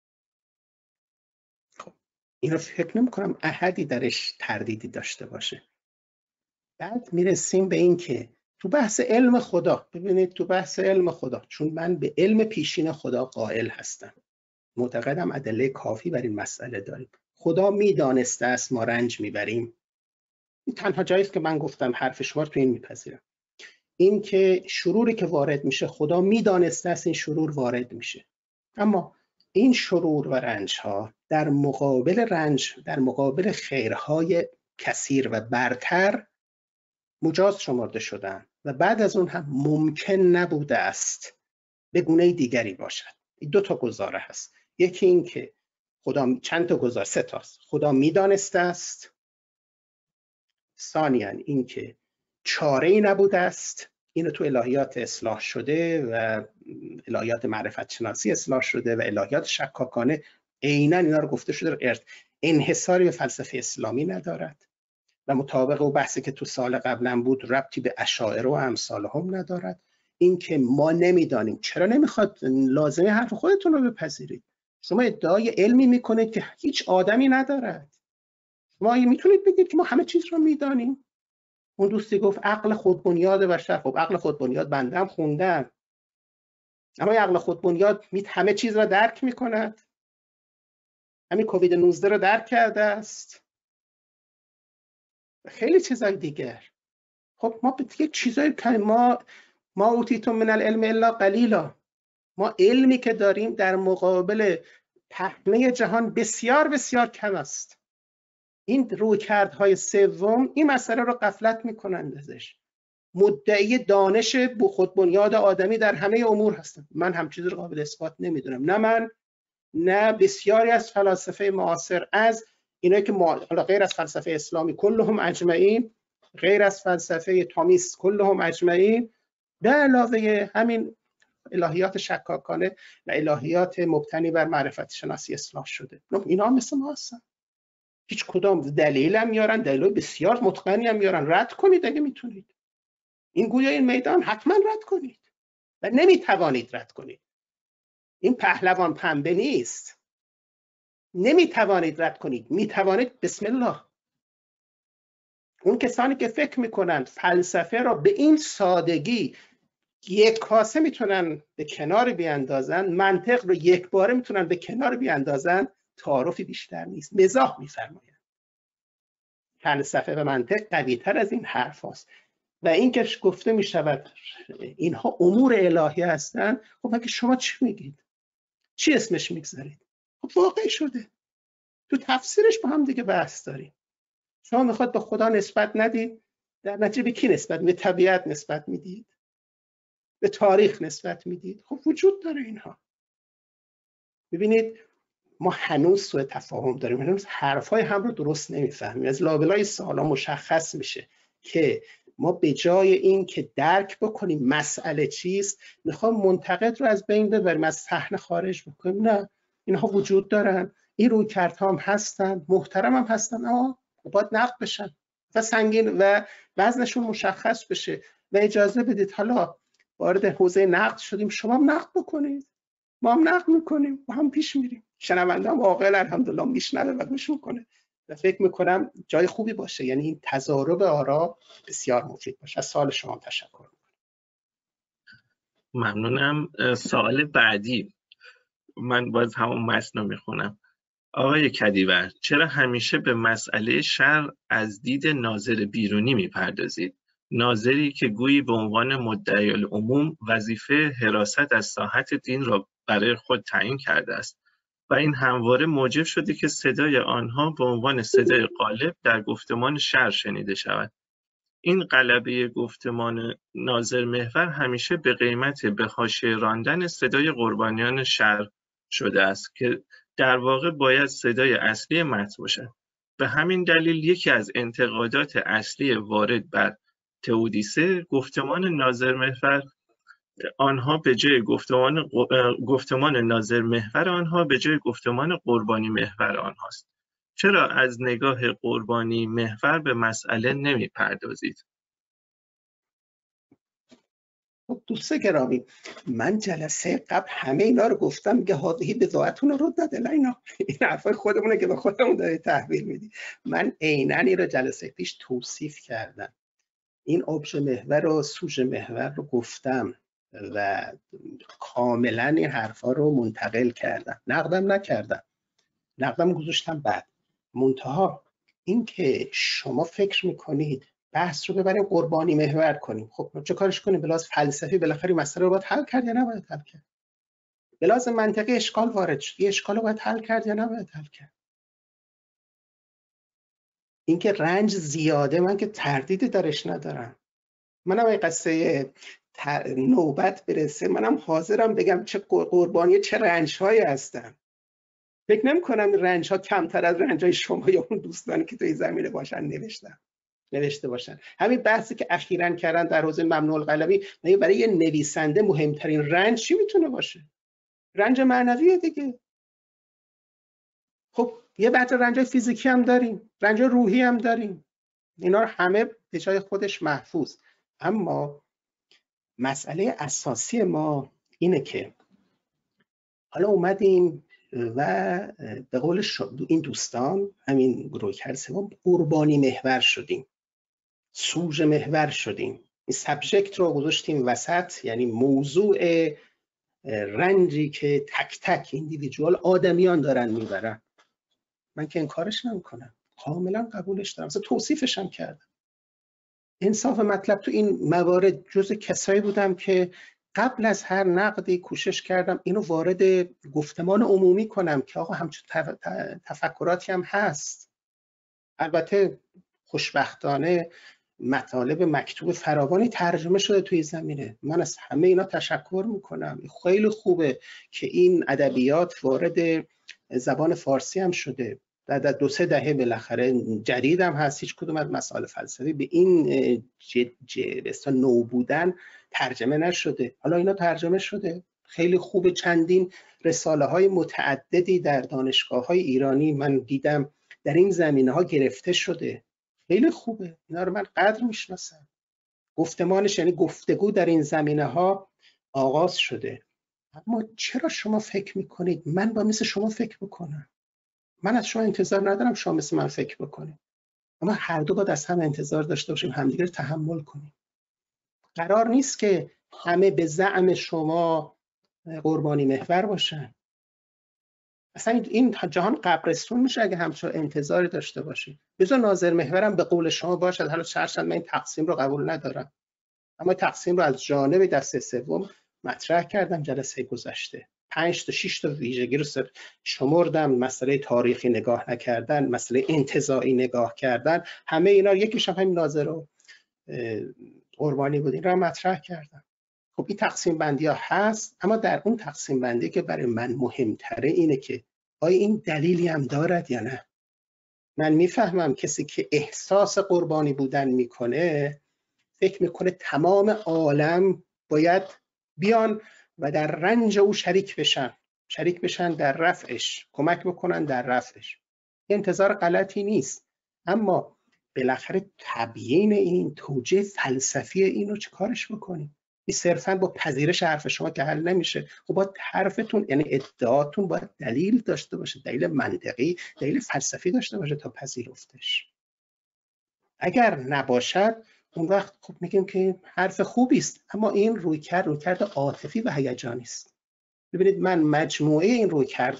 خب این رو فکر نمی کنم احدی درش تردیدی داشته باشه. بعد میرسیم به این که تو بحث علم خدا، ببینید تو بحث علم خدا، چون من به علم پیشین خدا قائل هستم، معتقدم ادله کافی بر این مسئله داریم. خدا میدانسته است ما رنج میبریم. این تنها جایی است که من گفتم حرف شما تو این میپذیرم، این که شروری که وارد میشه خدا میدانسته است این شرور وارد میشه. اما این شرور و رنج ها در مقابل خیرهای کثیر و برتر مجاز شمرده شدن و بعد از اون هم ممکن نبوده است به گونه دیگری باشد. این دو تا گزاره هست. یکی این که خدا، چند تا گزاره، سه تاست، خدا میدانسته است. ثانیاً این که چاره‌ای نبوده است. اینو تو الهیات اصلاح شده و الهیات معرفت شناسی اصلاح شده و الهیات شکاکانه عیناً اینا رو گفته شده، انحصاری به فلسفه اسلامی ندارد و مطابق او بحثی که تو سال قبلا بود ربطی به اشاعره و امثال هم ندارد. این که ما نمیدانیم، چرا نمیخواد؟ لازمه حرف خودتون رو بپذیرید. شما ادعای علمی میکنید که هیچ آدمی ندارد. شما میتونید بگید که ما همه چیز رو میدانیم. اون دوستی گفت عقل خودبنیاد بشر. خب عقل خودبنیاد بنده هم خوندم، اما عقل خودبنیاد همه چیز را درک میکند. همین کووید 19 رو درک کرده است، خیلی چیزای دیگر. خب ما یک چیزایی که ما اوتیتم من العلم الا قلیلا، ما علمی که داریم در مقابل پهنه جهان بسیار بسیار کم است. این رویکردهای سوم این مسئله رو غفلت میکنند ازش. مدعی دانش خودبنیاد آدمی در همه امور هستند. من هم چیزی رو قابل اثبات نمیدونم، نه من نه بسیاری از فلاسفه معاصر، از اینایی که غیر از فلسفه اسلامی کلهم اجمعین، غیر از فلسفه تامیس کلهم اجمعین، به علاوه همین الهیات شکاکانه و الهیات مبتنی بر معرفت شناسی اصلاح شده، اینا مثل ما هستن. هیچ کدام دلیل هم میارن، دلیل بسیار متقنی هم میارن. رد کنید اگه میتونید. این گویا این میدان حتما رد کنید و نمیتوانید رد کنید. این پهلوان پنبه نیست. نمیتوانید رد کنید، میتوانید بسم الله. اون کسانی که فکر میکنند فلسفه را به این سادگی یک کاسه میتونن به کنار بیاندازن، منطق رو یک باره میتونن به کنار بیاندازن، تعارفی بیشتر نیست. مزاح میفرمایند. فلسفه و منطق قوی تر از این حرف هست. و این که گفته میشود اینها امور الهی هستند، خب اگه شما چی میگید؟ چی اسمش میگذارید؟ خب واقعی شده. تو تفسیرش با هم دیگه بحث داریم. شما میخواد به خدا نسبت ندید، در نتیجه به کی نسبت؟ به طبیعت نسبت میدید، به تاریخ نسبت میدید. خب وجود داره اینها. ببینید ما هنوز سوء تفاهم داریم، هنوز حرفای هم رو درست نمیفهمیم. از لابلای سوالا مشخص میشه که ما به جای این که درک بکنیم مسئله چیست، میخوام منتقد رو از بین ببریم، از صحنه خارج بکنیم. نه، اینها وجود دارن، این رویکردها هم هستن، محترم هم هستن، اما باید نقد بشن و سنگین و وزنشون مشخص بشه. و اجازه بدید حالا وارد حوزه نقد شدیم، شما هم نقد بکنید، ما هم نقد میکنیم، ما هم پیش میریم. شنونده هم واقعا الحمدلله میشنوه و گوش میکنه و فکر میکنم جای خوبی باشه. یعنی این تضارب آرا بسیار مفید باشه. از سوال شما تشکر میکنم. ممنونم. سوال بعدی من باز همون متن رو میخونم. آقای کدیور، چرا همیشه به مسئله شرع از دید ناظر بیرونی میپردازید؟ ناظری که گویی به عنوان مدعی العموم وظیفه حراست از ساحت دین را برای خود تعیین کرده است و این همواره موجب شده که صدای آنها به عنوان صدای غالب در گفتمان شرع شنیده شود. این غلبه گفتمان ناظر محور همیشه به قیمت به حاشیه راندن صدای قربانیان شرع شده است که در واقع باید صدای اصلی متن باشد. به همین دلیل یکی از انتقادات اصلی وارد بر تئودیسه گفتمان ناظر محور آنها به جای گفتمان ناظر محور آنها به جای گفتمان قربانی محور آنهاست. چرا از نگاه قربانی محور به مسئله نمی‌پردازید؟ دوست گرامی، من جلسه قبل همه اینا رو گفتم، میگه هادهی بضاعتون رو رد نده. اینا این حرفای خودمونه که به خودمون داره تحویل میدی. من عیناً این رو جلسه پیش توصیف کردم. این ابژه محور و سوژه محور رو گفتم و کاملا این حرفا رو منتقل کردم. نقدم نکردم، نقدم گذاشتم بعد. منتها این که شما فکر میکنید بحث رو ببریم قربانی محور کنیم، خب چه کارش کنیم؟ بلاز فلسفی بالاخره مسئله رو باید حل کرد یا نباید حل کرد؟ بلاز منطقی اشکال وارد شد، یه اشکال رو باید حل کرد یا نباید حل کرد؟ اینکه رنج زیاده، من که تردیدی درش ندارم. منم این قصه نوبت برسه منم حاضرم بگم چه قربانی چه رنج‌هایی هستن. فکر نمی‌کنم رنج‌ها کمتر از رنج‌های شما یا اون دوستانی که توی زمینه باشن نوشته باشن. همین بحثی که اخیراً کردن در حوزه ممنوع القلمی، برای یه نویسنده مهمترین رنج چی میتونه باشه؟ رنج معنویه دیگه. خب یه بحث رنج‌های فیزیکی هم داریم، رنج‌های روحی هم داریم. اینا رو همه به جای خودش محفوظ. اما مسئله اساسی ما اینه که حالا اومدیم و به قول این دوستان، همین رویکرد سوم، قربانی محور شدیم، سوژه محور شدیم، این سابجکت رو گذاشتیم وسط، یعنی موضوع رنجی که تک تک ایندیویدوال آدمیان دارن میبرن. من که انکارش نمیکنم، کاملا قبولش دارم، مثلا توصیفش هم کردم. انصاف مطلب تو این موارد جز کسایی بودم که قبل از هر نقدی کوشش کردم اینو وارد گفتمان عمومی کنم که آقا همچون تفکراتی هم هست. البته خوشبختانه مطالب مکتوب فراوانی ترجمه شده توی زمینه، من از همه اینا تشکر میکنم. خیلی خوبه که این ادبیات وارد زبان فارسی هم شده، در 2-3 دهه بالاخره جدید هم هست، هیچ کدوم از مسائل فلسفی به این نو بودن ترجمه نشده. حالا اینا ترجمه شده، خیلی خوبه. چندین رساله های متعددی در دانشگاه های ایرانی من دیدم در این زمینه ها گرفته شده، خیلی خوبه، اینا رو من قدر میشناسم. گفتمانش یعنی گفتگو در این زمینه ها آغاز شده. اما چرا شما فکر میکنید من با مثل شما فکر بکنم؟ من از شما انتظار ندارم شما مثل من فکر بکنید، اما هر دو باید از هم انتظار داشته باشیم همدیگر رو تحمل کنیم. قرار نیست که همه به زعم شما قربانی محور باشن. اصلا این جهان قبرستون میشه اگه همچون انتظاری داشته باشیم. بذار ناظر محورم به قول شما باشد. حالا چرشند من این تقسیم رو قبول ندارم، اما تقسیم رو از جانب دسته سوم مطرح کردم جلسه گذشته. 5 تا 6 تا ویژگی رو شمردم، مسئله تاریخی نگاه نکردن، مسئله انتزاعی نگاه کردن، همه اینا، یکیش هم همین ناظر و قربانی بود، این رو مطرح کردم. خب این تقسیم بندی ها هست، اما در اون تقسیم بندی که برای من مهمتره اینه که آیا این دلیلی هم دارد یا نه. من میفهمم کسی که احساس قربانی بودن میکنه فکر میکنه تمام عالم باید بیان و در رنج او شریک بشن در رفعش، کمک بکنن در رفعش. انتظار غلطی نیست، اما بالاخره تبیین این توجیه فلسفی اینو چه کارش بکنیم؟ این صرفاً با پذیرش حرف شما که حل نمیشه. خب باید حرفتون، یعنی ادعاتون، باید دلیل داشته باشه، دلیل منطقی، دلیل فلسفی داشته باشه تا پذیرفتش. اگر نباشد اون وقت خب میگیم که حرف خوبی است، اما این رویکرد عاطفی و هیجانی است. ببینید من مجموعه این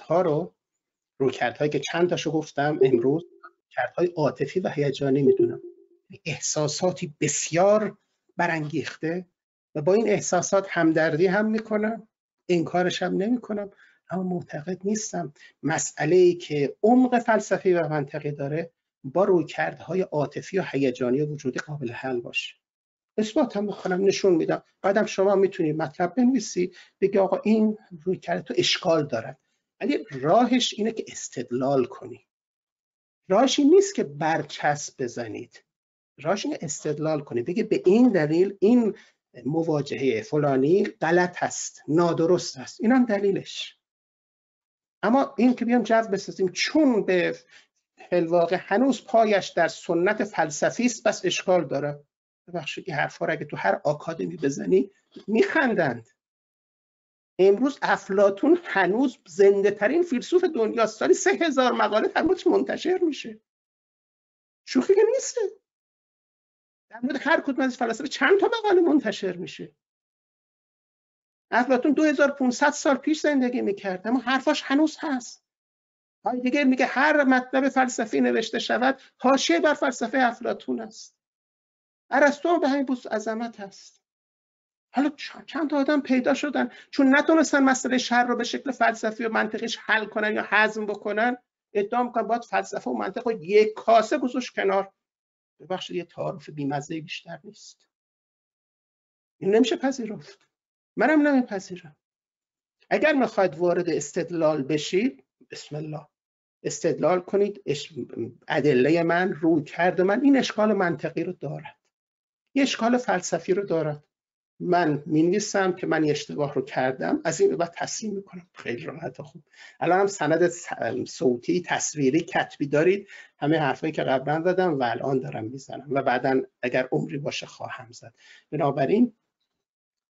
رویکردهایی که چند تاشو گفتم امروز، رویکردهای عاطفی و هیجانی میدونم. احساساتی بسیار برانگیخته و با این احساسات همدردی هم میکنم، انکارش هم نمیکنم، اما معتقد نیستم مسئله‌ای که عمق فلسفی و منطقی داره با رویکردهای عاطفی و هیجانی وجودی قابل حل باشه. اثبات هم میکنم، نشون میدم. بعدم شما میتونید مطلب بنویسی بگی آقا این رویکرد تو اشکال دارد، ولی راهش اینه که استدلال کنی. راهش این نیست که برچسب بزنید، راهش اینه استدلال کنی، بگی به این دلیل این مواجهه فلانی غلط هست، نادرست است، این هم دلیلش. اما این که بیام جو بسازیم چون به فی‌الواقع هنوز پایش در سنت فلسفی است بس اشکال داره. ببخشید این حرفا رو اگه تو هر آکادمی بزنی میخندند. امروز افلاطون هنوز زنده ترین فیلسوف دنیاست، سالی 3000 مقاله در موردش منتشر میشه. شوخی که نیسته. در مورد هر کدوم از فلاسفه چند تا مقاله منتشر میشه. افلاطون 2500 سال پیش زندگی میکرد، اما حرفاش هنوز هست. هایدگر میگه هر مطلب فلسفی نوشته شود حاشیه بر فلسفه افلاطون است. ارسطو به همین بوس عظمت هست. حالا چند تا آدم پیدا شدن چون نتونستن مسئله شر رو به شکل فلسفی و منطقیش حل کنن یا هضم بکنن، ادعا میکنن باید فلسفه و منطق رو یک کاسه گذاشت کنار. ببخشید یه تعارف بی‌مزه بیشتر نیست. این نمیشه پذیرفت. منم نمیپذیرم. اگر میخواید وارد استدلال بشید، بسم الله استدلال کنید. ادله من، رویکرد من این اشکال منطقی رو دارد، یه اشکال فلسفی رو دارد. من می‌نویسم که من اشتباه رو کردم، از این به بعد تصحیح میکنم. خیلی راحت و خوب. الان هم سند صوتی، تصویری، کتبی دارید. همه حرفایی که قبلا زدم و الان دارم میزنم و بعداً اگر عمری باشه خواهم زد. بنابراین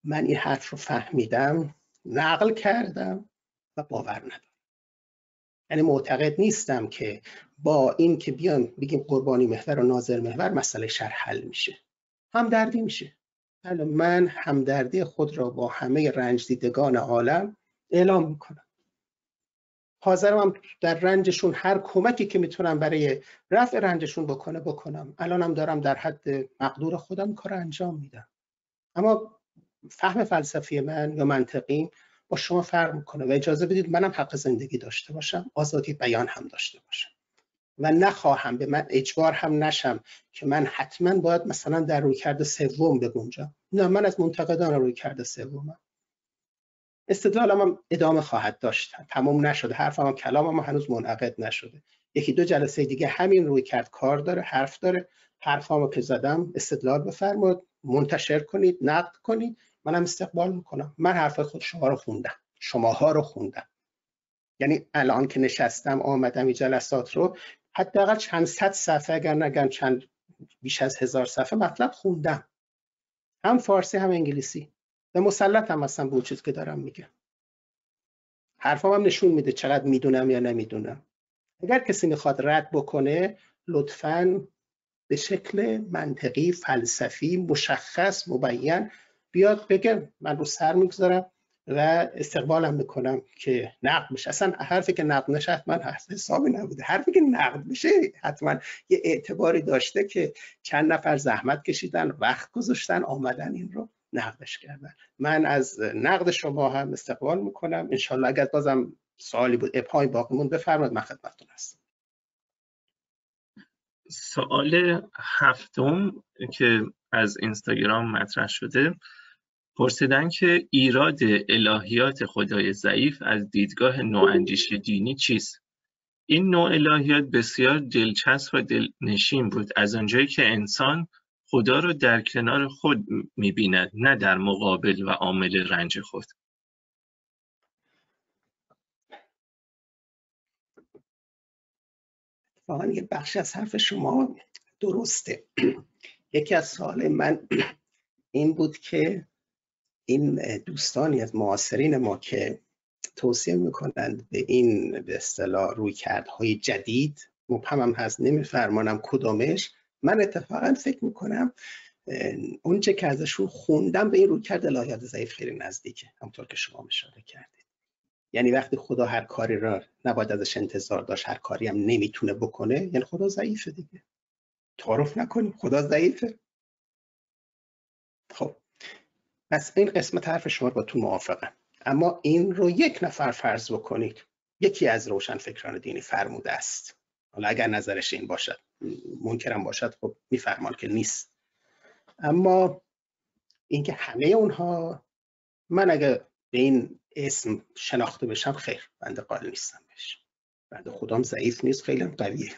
من این حرف رو فهمیدم، نقل کردم و باور ندارم. یعنی معتقد نیستم که با این که بیان بگیم قربانی محور و ناظر محور مسئله شرع حل میشه. همدردی میشه. من همدردی خود را با همه رنج دیدگان عالم اعلام میکنم. حاضرم هم در رنجشون هر کمکی که میتونم برای رفع رنجشون بکنم. الانم دارم در حد مقدور خودم کار انجام میدم. اما فهم فلسفی من یا منطقی با شما فرق میکنه و اجازه بدید منم حق زندگی داشته باشم، آزادی بیان هم داشته باشم و نخواهم به من اجبار هم نشم که من حتما باید مثلا در رویکرد سوم بگنجم. نه، من از منتقدان رویکرد سومم. استدلالم هم ادامه خواهد داشت، تمام نشده، حرفم هم کلامم هم هنوز منعقد نشده. یکی دو جلسه دیگه همین رویکرد کار داره، حرف داره. حرفامو که زدم استدلال بفرمایید، منتشر کنید، نقد کنید، منم استقبال میکنم. من حرف خود شما رو خوندم، شماها رو خوندم. یعنی الان که نشستم آمدم این جلسات رو حداقل چند صد صفحه اگر نگم چند بیش از 1000 صفحه مطلب خوندم، هم فارسی هم انگلیسی، و مسلطم هستم به اون چیزی که دارم میگم. حرفام هم نشون میده چقدر میدونم یا نمیدونم. اگر کسی میخواد رد بکنه لطفاً به شکل منطقی، فلسفی، مشخص، مبین بیاد بگه، من رو سر میگذارم و استقبالم میکنم که نقد بشه. اصلا حرفی که نقد نشه حتما حسابی نبوده. حرفی که نقد بشه حتما یه اعتباری داشته که چند نفر زحمت کشیدن، وقت گذاشتن، آمدن این رو نقدش کردن. من از نقد شما هم استقبال میکنم. انشالله اگر بازم سوالی بود، ابهای باقی مون، بفرمایید، من خدمتتون هستم. سوال هفتم که از اینستاگرام مطرح شده، پرسیدن که ایراد الهیات خدای ضعیف از دیدگاه نواندیشی دینی چیست؟ این نوع الهیات بسیار دلچسب و دلنشین بود، از آنجایی که انسان خدا را در کنار خود می‌بیند، نه در مقابل و عامل رنج خود. واقعا یه بخشی از حرف شما درسته. یکی از سوال من این بود که این دوستانی از معاصرین ما که توصیه میکنند به این به اصطلاح رویکردهای جدید، مبهمم هست نمیفرمانم کدامش، من اتفاقا فکر میکنم اون چه که ازشون خوندم به این رویکرد الهیات ضعیف خیلی نزدیکه، همونطور که شما اشاره کردید. یعنی وقتی خدا هر کاری را نباید ازش انتظار داشت، هر کاری هم نمیتونه بکنه، یعنی خدا ضعیفه دیگه. تعارف نکنیم، خدا ضعیفه. خب پس این قسمت حرف شما با تو موافقم. اما این رو یک نفر فرض بکنید، یکی از روشنفکران دینی فرموده است، حالا اگر نظرش این باشد، منکرم باشد، خب میفرمان که نیست. اما اینکه همه اونها، من اگر به این اسم شناخته بشم، خیر، بنده قائل نیستم بهش. بنده خودم ضعیف نیست، خیلی قویه.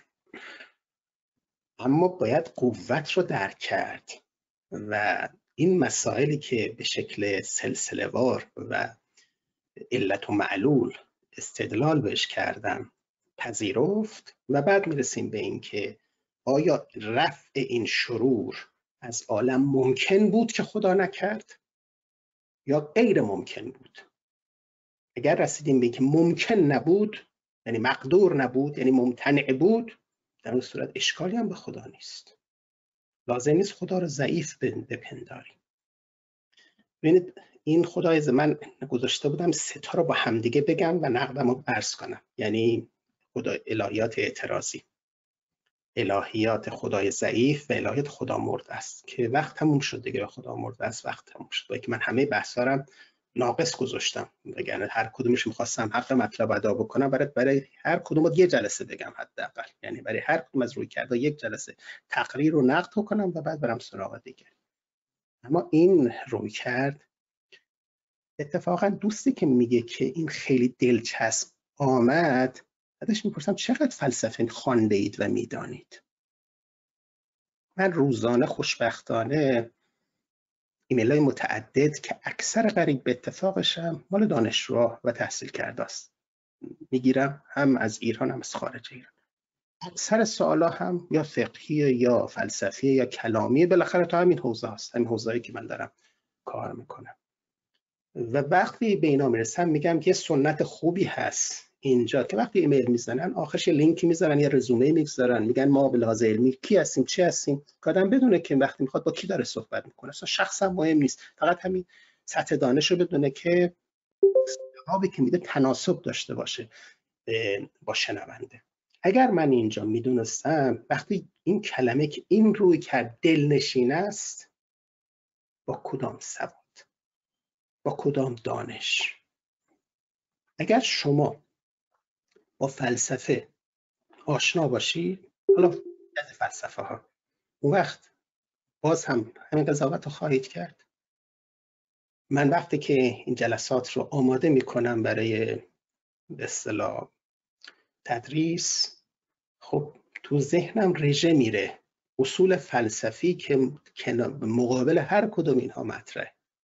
اما باید قوت رو درک کرد و این مسائلی که به شکل سلسله‌وار و علت و معلول استدلال بهش کردم پذیرفت و بعد میرسیم به این که آیا رفع این شرور از عالم ممکن بود که خدا نکرد یا غیر ممکن بود؟ اگر رسیدیم به اینکه ممکن نبود، یعنی مقدور نبود، یعنی ممتنع بود، در اون صورت اشکالی هم به خدا نیست. لازم نیست خدا رو ضعیف بپنداریم. ببینید این خدای من گذاشته بودم سه تا رو با همدیگه بگم و نقدم رو عرض کنم. یعنی خدا الهیات اعتراضی، الهیات خدای ضعیف و الهیات خدا مرده است که وقت تموم شد دیگه. خدا مرده است، وقت تموم شد. با که من همه بحثارم ناقص گذاشتم، یعنی هر کدومش می‌خواستم حق مطلب ادا بکنم، برای هر کدوم یه جلسه بگم حداقل، یعنی برای هر کدوم از رویکردها یک جلسه تقریر و نقد کنم و بعد برم سراغ دیگه. اما این رویکرد اتفاقا دوستی که میگه که این خیلی دلچسب آمد، ازش میپرسم چقدر فلسفه خوانده اید و میدانید؟ من روزانه خوشبختانه ایمیل‌های متعدد که اکثر قریب به اتفاقشم مال دانشجوها و تحصیل کرده است میگیرم، هم از ایران هم از خارج ایران. اکثر سوالا هم یا فقهی یا فلسفی یا کلامی، بالاخره تا همین حوزه هست، همین حوزه‌ای که من دارم کار میکنم. و وقتی به اینا میرسم میگم که سنت خوبی هست اینجا که وقتی ایمیل میزنن آخرش لینکی میذارن، یه رزومه میذارن، میگن ما به لحاظ علمی کی هستیم چی هستیم، که آدم بدونه که وقتی میخواد با کی داره صحبت میکنه. اصلا شخصا مهم نیست، فقط همین سطح دانش رو بدونه که جوابی که میده تناسب داشته باشه با شنونده. اگر من اینجا میدونستم وقتی این کلمه که این روی کرد دلنشین است، با کدام سواد، با کدام دانش. اگر شما با فلسفه آشنا باشید، حالا از فلسفه ها، اون وقت باز هم همین قضاوت رو خواهید کرد. من وقتی که این جلسات رو آماده میکنم برای به اصطلاح تدریس، خب تو ذهنم رژه میره اصول فلسفی که مقابل هر کدوم اینها مطرحه.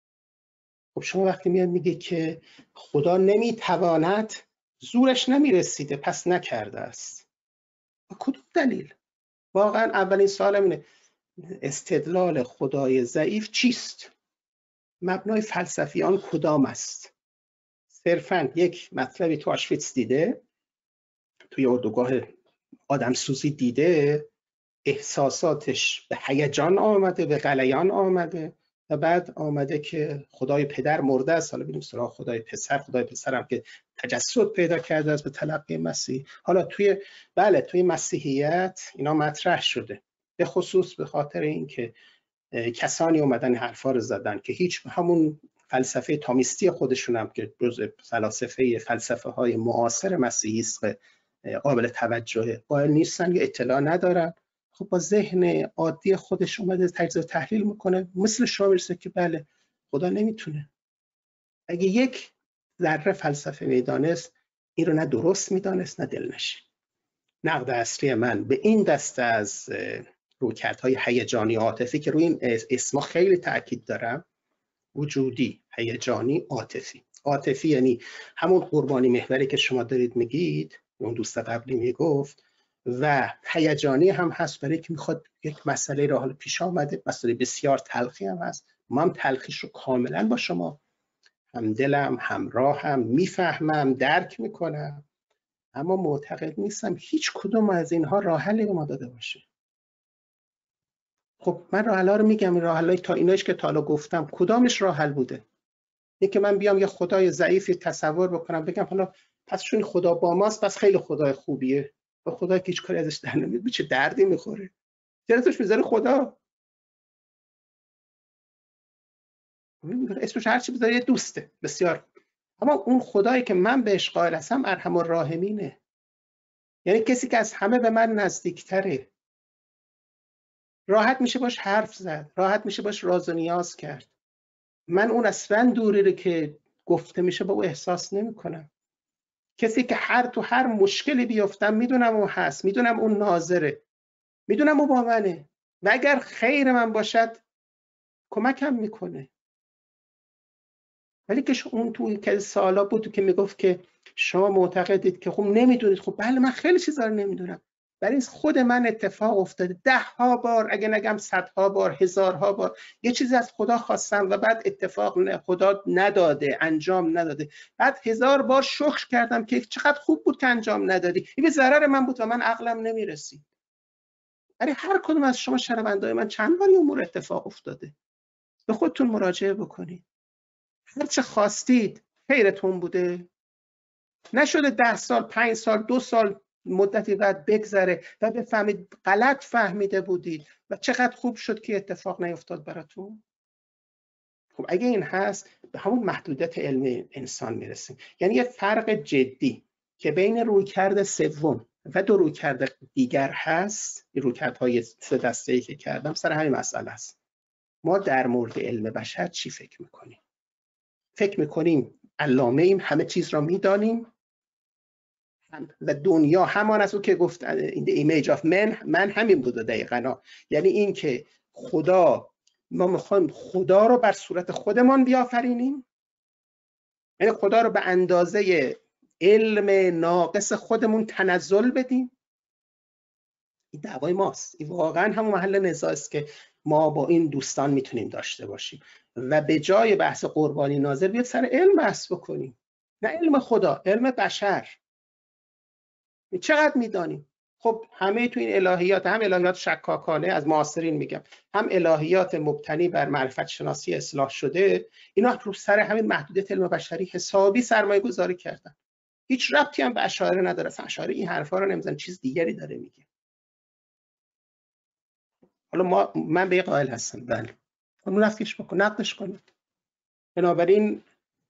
خب شما وقتی میاد میگه که خدا نمیتواند، زورش نمیرسیده پس نکرده است. با کدوم دلیل؟ واقعا اولین سوالم اینه، استدلال خدای ضعیف چیست؟ مبنای فلسفی آن کدام است؟ صرفاً یک مطلبی تو آشویتس دیده، توی اردوگاه آدمسوزی دیده، احساساتش به هیجان آمده، به غلیان آمده و بعد آمده که خدای پدر مرده است، حالا بریم سراغ خدای پسر. خدای پسر هم که تجسد پیدا کرده است به تلقی مسیح. حالا توی مسیحیت اینا مطرح شده، به خصوص به خاطر اینکه کسانی اومدن حرفا رو زدن که هیچ همون فلسفه تامیستی خودشون هم که جزء فلسفه های معاصر مسیحیست قابل توجه قائل نیستن یا اطلاع ندارن. خب با ذهن عادی خودش اومده تجزیه و تحلیل میکنه، مثل شما میرسه که بله خدا نمیتونه. اگه یک ذره فلسفه میدانست، این رو نه درست میدانست نه دلنشین. نقد اصلی من به این دسته از رویکردهای هیجانی عاطفی که روی این اسما خیلی تاکید دارم، وجودی، هیجانی، عاطفی. عاطفی یعنی همون قربانی محوری که شما دارید میگید، اون دوست قبلی میگفت، و هیجانی هم هست برای که میخواد یک مسئله را حالا پیش آمده، مسئله بسیار تلخی هم هست، من تلخیش رو کاملا با شما همدلم، همراهم، میفهمم، درک میکنم، اما معتقد نیستم هیچ کدوم از اینها راه حلی به ما داده باشه. خب من راه حل‌ها رو میگم، این راه حل‌های تا اینایش که تا حالا گفتم کدامش راه حل بوده؟ اینکه من بیام یه خدای ضعیفی تصور بکنم بگم حالا پس چون خدا با ماست پس خیلی خدای خوبیه، با خدایی که هیچ کاری ازش در نمیاد، چه دردی میخوره؟ چرا توش میذاره خدا؟ اسمش هر چی بذاره یه دوسته بسیار، اما اون خدایی که من بهش قائل هستم ارحم الراحمینه، یعنی کسی که از همه به من نزدیکتره، راحت میشه باش حرف زد، راحت میشه باش راز و نیاز کرد. من اون اصلا دوری رو که گفته میشه با او احساس نمیکنم. کسی که تو هر مشکلی بیفتم میدونم اون هست، میدونم اون ناظره، میدونم اون با منه و اگر خیر من باشد کمکم میکنه. ولی که اون تو که سالا بود که میگفت که شما معتقدید که خب نمیدونید، خب بله من خیلی چیزا رو نمیدونم، ولی خود من اتفاق افتاده 10 بار، اگه نگم 100 بار، 1000 بار یه چیزی از خدا خواستم و بعد اتفاق خدا نداده، انجام نداده، بعد 1000 بار شکر کردم که چقدر خوب بود که انجام ندادی، این به ضرر من بود و من عقلم نمیرسید. ولی هر کدوم از شما شنوندای من چند بار این امور اتفاق افتاده، به خودتون مراجعه بکنید. هر چه خواستید خیرتون بوده؟ نشده 10 سال، 5 سال، 2 سال مدتی بعد بگذره و بفهمید غلط فهمیده بودید و چقدر خوب شد که اتفاق نیفتاد براتون؟ خب اگه این هست به همون محدودیت علم انسان میرسیم. یعنی یه فرق جدی که بین رویکرد سوم و 2 رویکرد دیگر هست، این رویکردهای 3 دسته‌ای که کردم سر همین مسئله است. ما در مورد علم بشر چی فکر میکنیم؟ فکر میکنیم علامه ایم، همه چیز را میدانیم و دنیا همان از اون که گفت in the image of man، من همین بوده دقیقا. یعنی این که ما میخوایم خدا رو بر صورت خودمان بیافرینیم، یعنی خدا رو به اندازه علم ناقص خودمون تنزل بدیم. این دعوای ماست، این واقعا همون محل نزاع است که ما با این دوستان میتونیم داشته باشیم و به جای بحث قربانی ناظر بیاد سر علم بحث بکنیم، نه علم خدا، علم بشر. چقدر میدانیم؟ خب همه تو این الهیات، هم الهیات شکاکانه از معاصرین میگم، هم الهیات مبتنی بر معرفت شناسی اصلاح شده، اینا رو سر همین محدودیت علم بشری حسابی سرمایه گذاری کردن. هیچ ربطی هم به اشاعره نداره. اصلا اشاعره این حرفا رو نمیزنه، چیز دیگری داره میگه. حالا من به قائل هستم، بله، اون نفیش بکن، نقدش کنید. بنابراین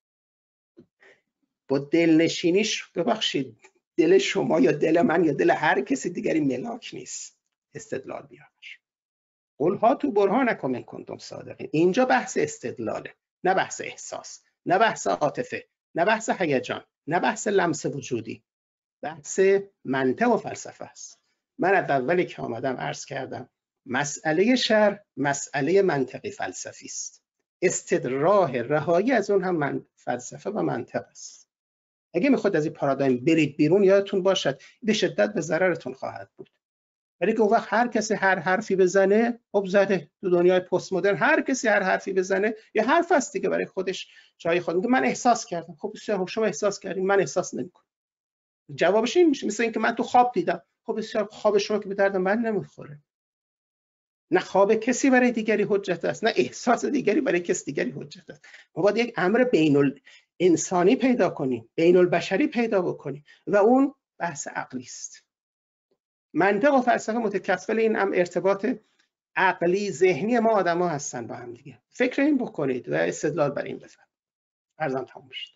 با دلنشینیش، ببخشید، دل شما یا دل من یا دل هر کسی دیگری ملاک نیست استدلال بیار. قل هاتوا برهانکم ان کنتم صادقین. اینجا بحث استدلاله، نه بحث احساس، نه بحث عاطفه، نه بحث هیجان، نه بحث لمس وجودی. بحث منطق و فلسفه است. من از اولی که آمدم عرض کردم مسئله شرع مسئله منطقی فلسفی است. راه رهایی از اون هم فلسفه و منطق است. اگه میخواد از این پارادایم برید بیرون، یادتون باشد به شدت به ضررتون خواهد بود. ولی که اون وقت هر کسی هر حرفی بزنه، خب زده. تو دنیای پست مدرن هر کسی هر حرفی بزنه، یه حرف هست دیگه برای خودش جای خود. من احساس کردم. خب بسیار، شما احساس کردین، من احساس نمی‌کنم. جوابش این میشه، مثل اینکه من تو خواب دیدم. خب بسیار، خواب شما که به درد من نمیخوره. نه خواب کسی برای دیگری حجت است، نه احساس دیگری برای کس دیگری حجت است. ما باید یک امر بین الانسانی پیدا کنیم، بین البشری پیدا بکنیم و اون بحث عقلی است. منطق و فلسفه متکفل این ارتباط عقلی ذهنی ما آدما هستن با هم دیگه. فکر این بکنید و استدلال بر این بفرمایید. عرضم تموم شد.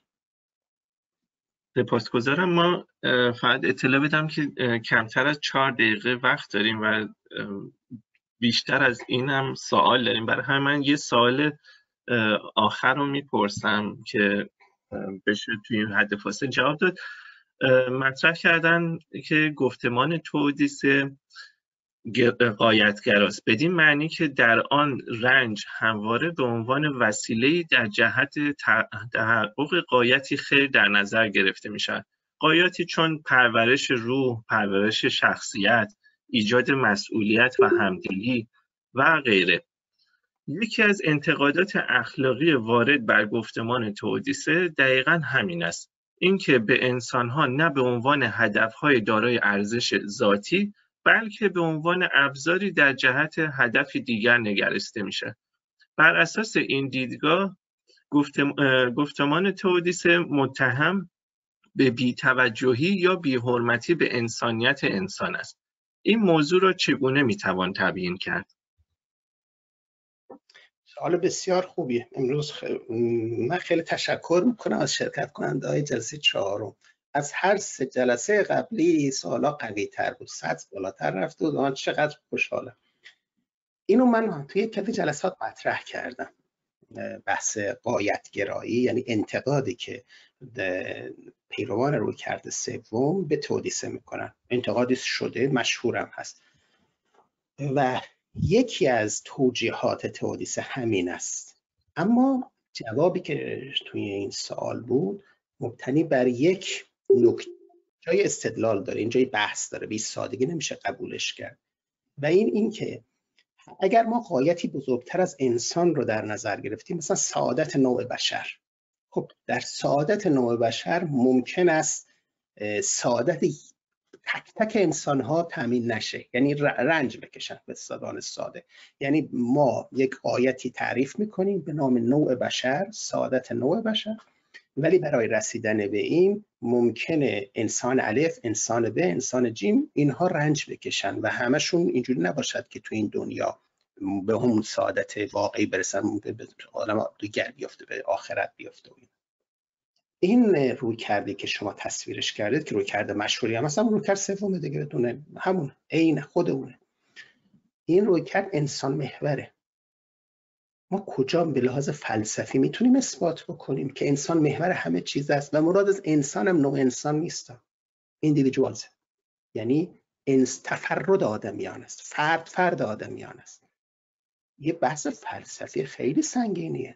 سپاسگزارم. ما فقط اطلاع بدم که کمتر از 4 دقیقه وقت داریم و بیشتر از این هم سوال داریم. برای همین من یه سوال آخر رو میپرسم که بشه توی این حد فاصله جواب داد. مطرح کردن که گفتمان تئودیسه غایت‌گراست، بدین معنی که در آن رنج همواره به عنوان وسیله‌ای در جهت تحقق غایتی خیر در نظر گرفته می‌شود. غایاتی چون پرورش روح، پرورش شخصیت، ایجاد مسئولیت و همدلی و غیره. یکی از انتقادات اخلاقی وارد بر گفتمان تئودیسه دقیقاً همین است، اینکه به انسان‌ها نه به عنوان هدف‌های دارای ارزش ذاتی بلکه به عنوان ابزاری در جهت هدفی دیگر نگریسته میشه. بر اساس این دیدگاه گفتمان تئودیسه متهم به بی‌توجهی یا بی‌حرمتی به انسانیت انسان است. این موضوع را چگونه میتوان تبیین کرد؟ سوال بسیار خوبیه. امروز من خیلی تشکر میکنم از شرکت کننده های جلسه 4. از هر 3 جلسه قبلی سوالا قوی تر بود، سطح بالاتر رفت و من چقدر خوشحالم. اینو من توی کلی جلسات مطرح کردم. بحث غایت‌گرایی یعنی انتقادی که پیروان رویکرد سوم به تئودیسه میکنن. انتقادی شده، مشهورم هست و یکی از توجیهات تئودیسه همین است. اما جوابی که توی این سوال بود مبتنی بر یک نکته، جای استدلال داره، اینجای بحث داره، به سادگی نمیشه قبولش کرد. و این که اگر ما غایتی بزرگتر از انسان رو در نظر گرفتیم، مثلا سعادت نوع بشر، خب در سعادت نوع بشر ممکن است سعادت تک تک انسان ها تامین نشه، یعنی رنج بکشن به زبان ساده. یعنی ما یک غایتی تعریف میکنیم به نام نوع بشر، سعادت نوع بشر، ولی برای رسیدن به این ممکنه انسان الف، انسان ب، انسان جیم اینها رنج بکشن و همشون اینجوری نباشد که تو این دنیا به همون سعادت واقعی برسن، به عالم دیگر بیفته، به آخرت بیفته. این روی کرده که شما تصویرش کردید که روی کرده مشهوری هم مثلا روی کرد سوم دیگه بدونه همون عین خود اونه. این روی کرد انسان محوره. ما کجا به لحاظ فلسفی میتونیم اثبات بکنیم که انسان محور همه چیز است و مراد از انسان هم نوع انسان نیست، ایندیویدوالز، یعنی تفرد آدمیان است، فرد آدمیان است. یه بحث فلسفی خیلی سنگینیه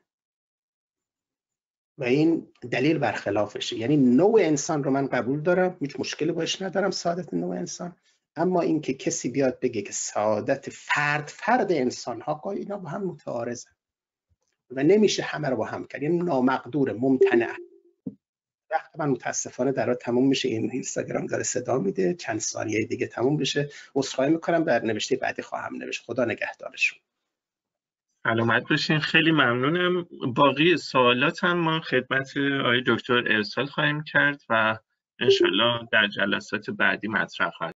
و این دلیل برخلافشه. یعنی نوع انسان رو من قبول دارم، هیچ مشکلی باش ندارم، سعادت نوع انسان، اما اینکه کسی بیاد بگه که سعادت فرد انسان ها، اینا با هم متعارضن و نمیشه همه رو با هم کرد، یعنی نامقدور، ممتنع. وقت من متاسفانه در تموم میشه، این اینستاگرام داره صدا میده، چند ثانیه دیگه تموم بشه. عذرخواهی میکنم، در نوشته بعدی خواهم نوشت. خدا نگهدارشون. سلامت باشین. خیلی ممنونم. باقی سوالات هم ما خدمت آقای دکتر ارسال خواهیم کرد و انشالله در جلسات بعدی مطرح خواهد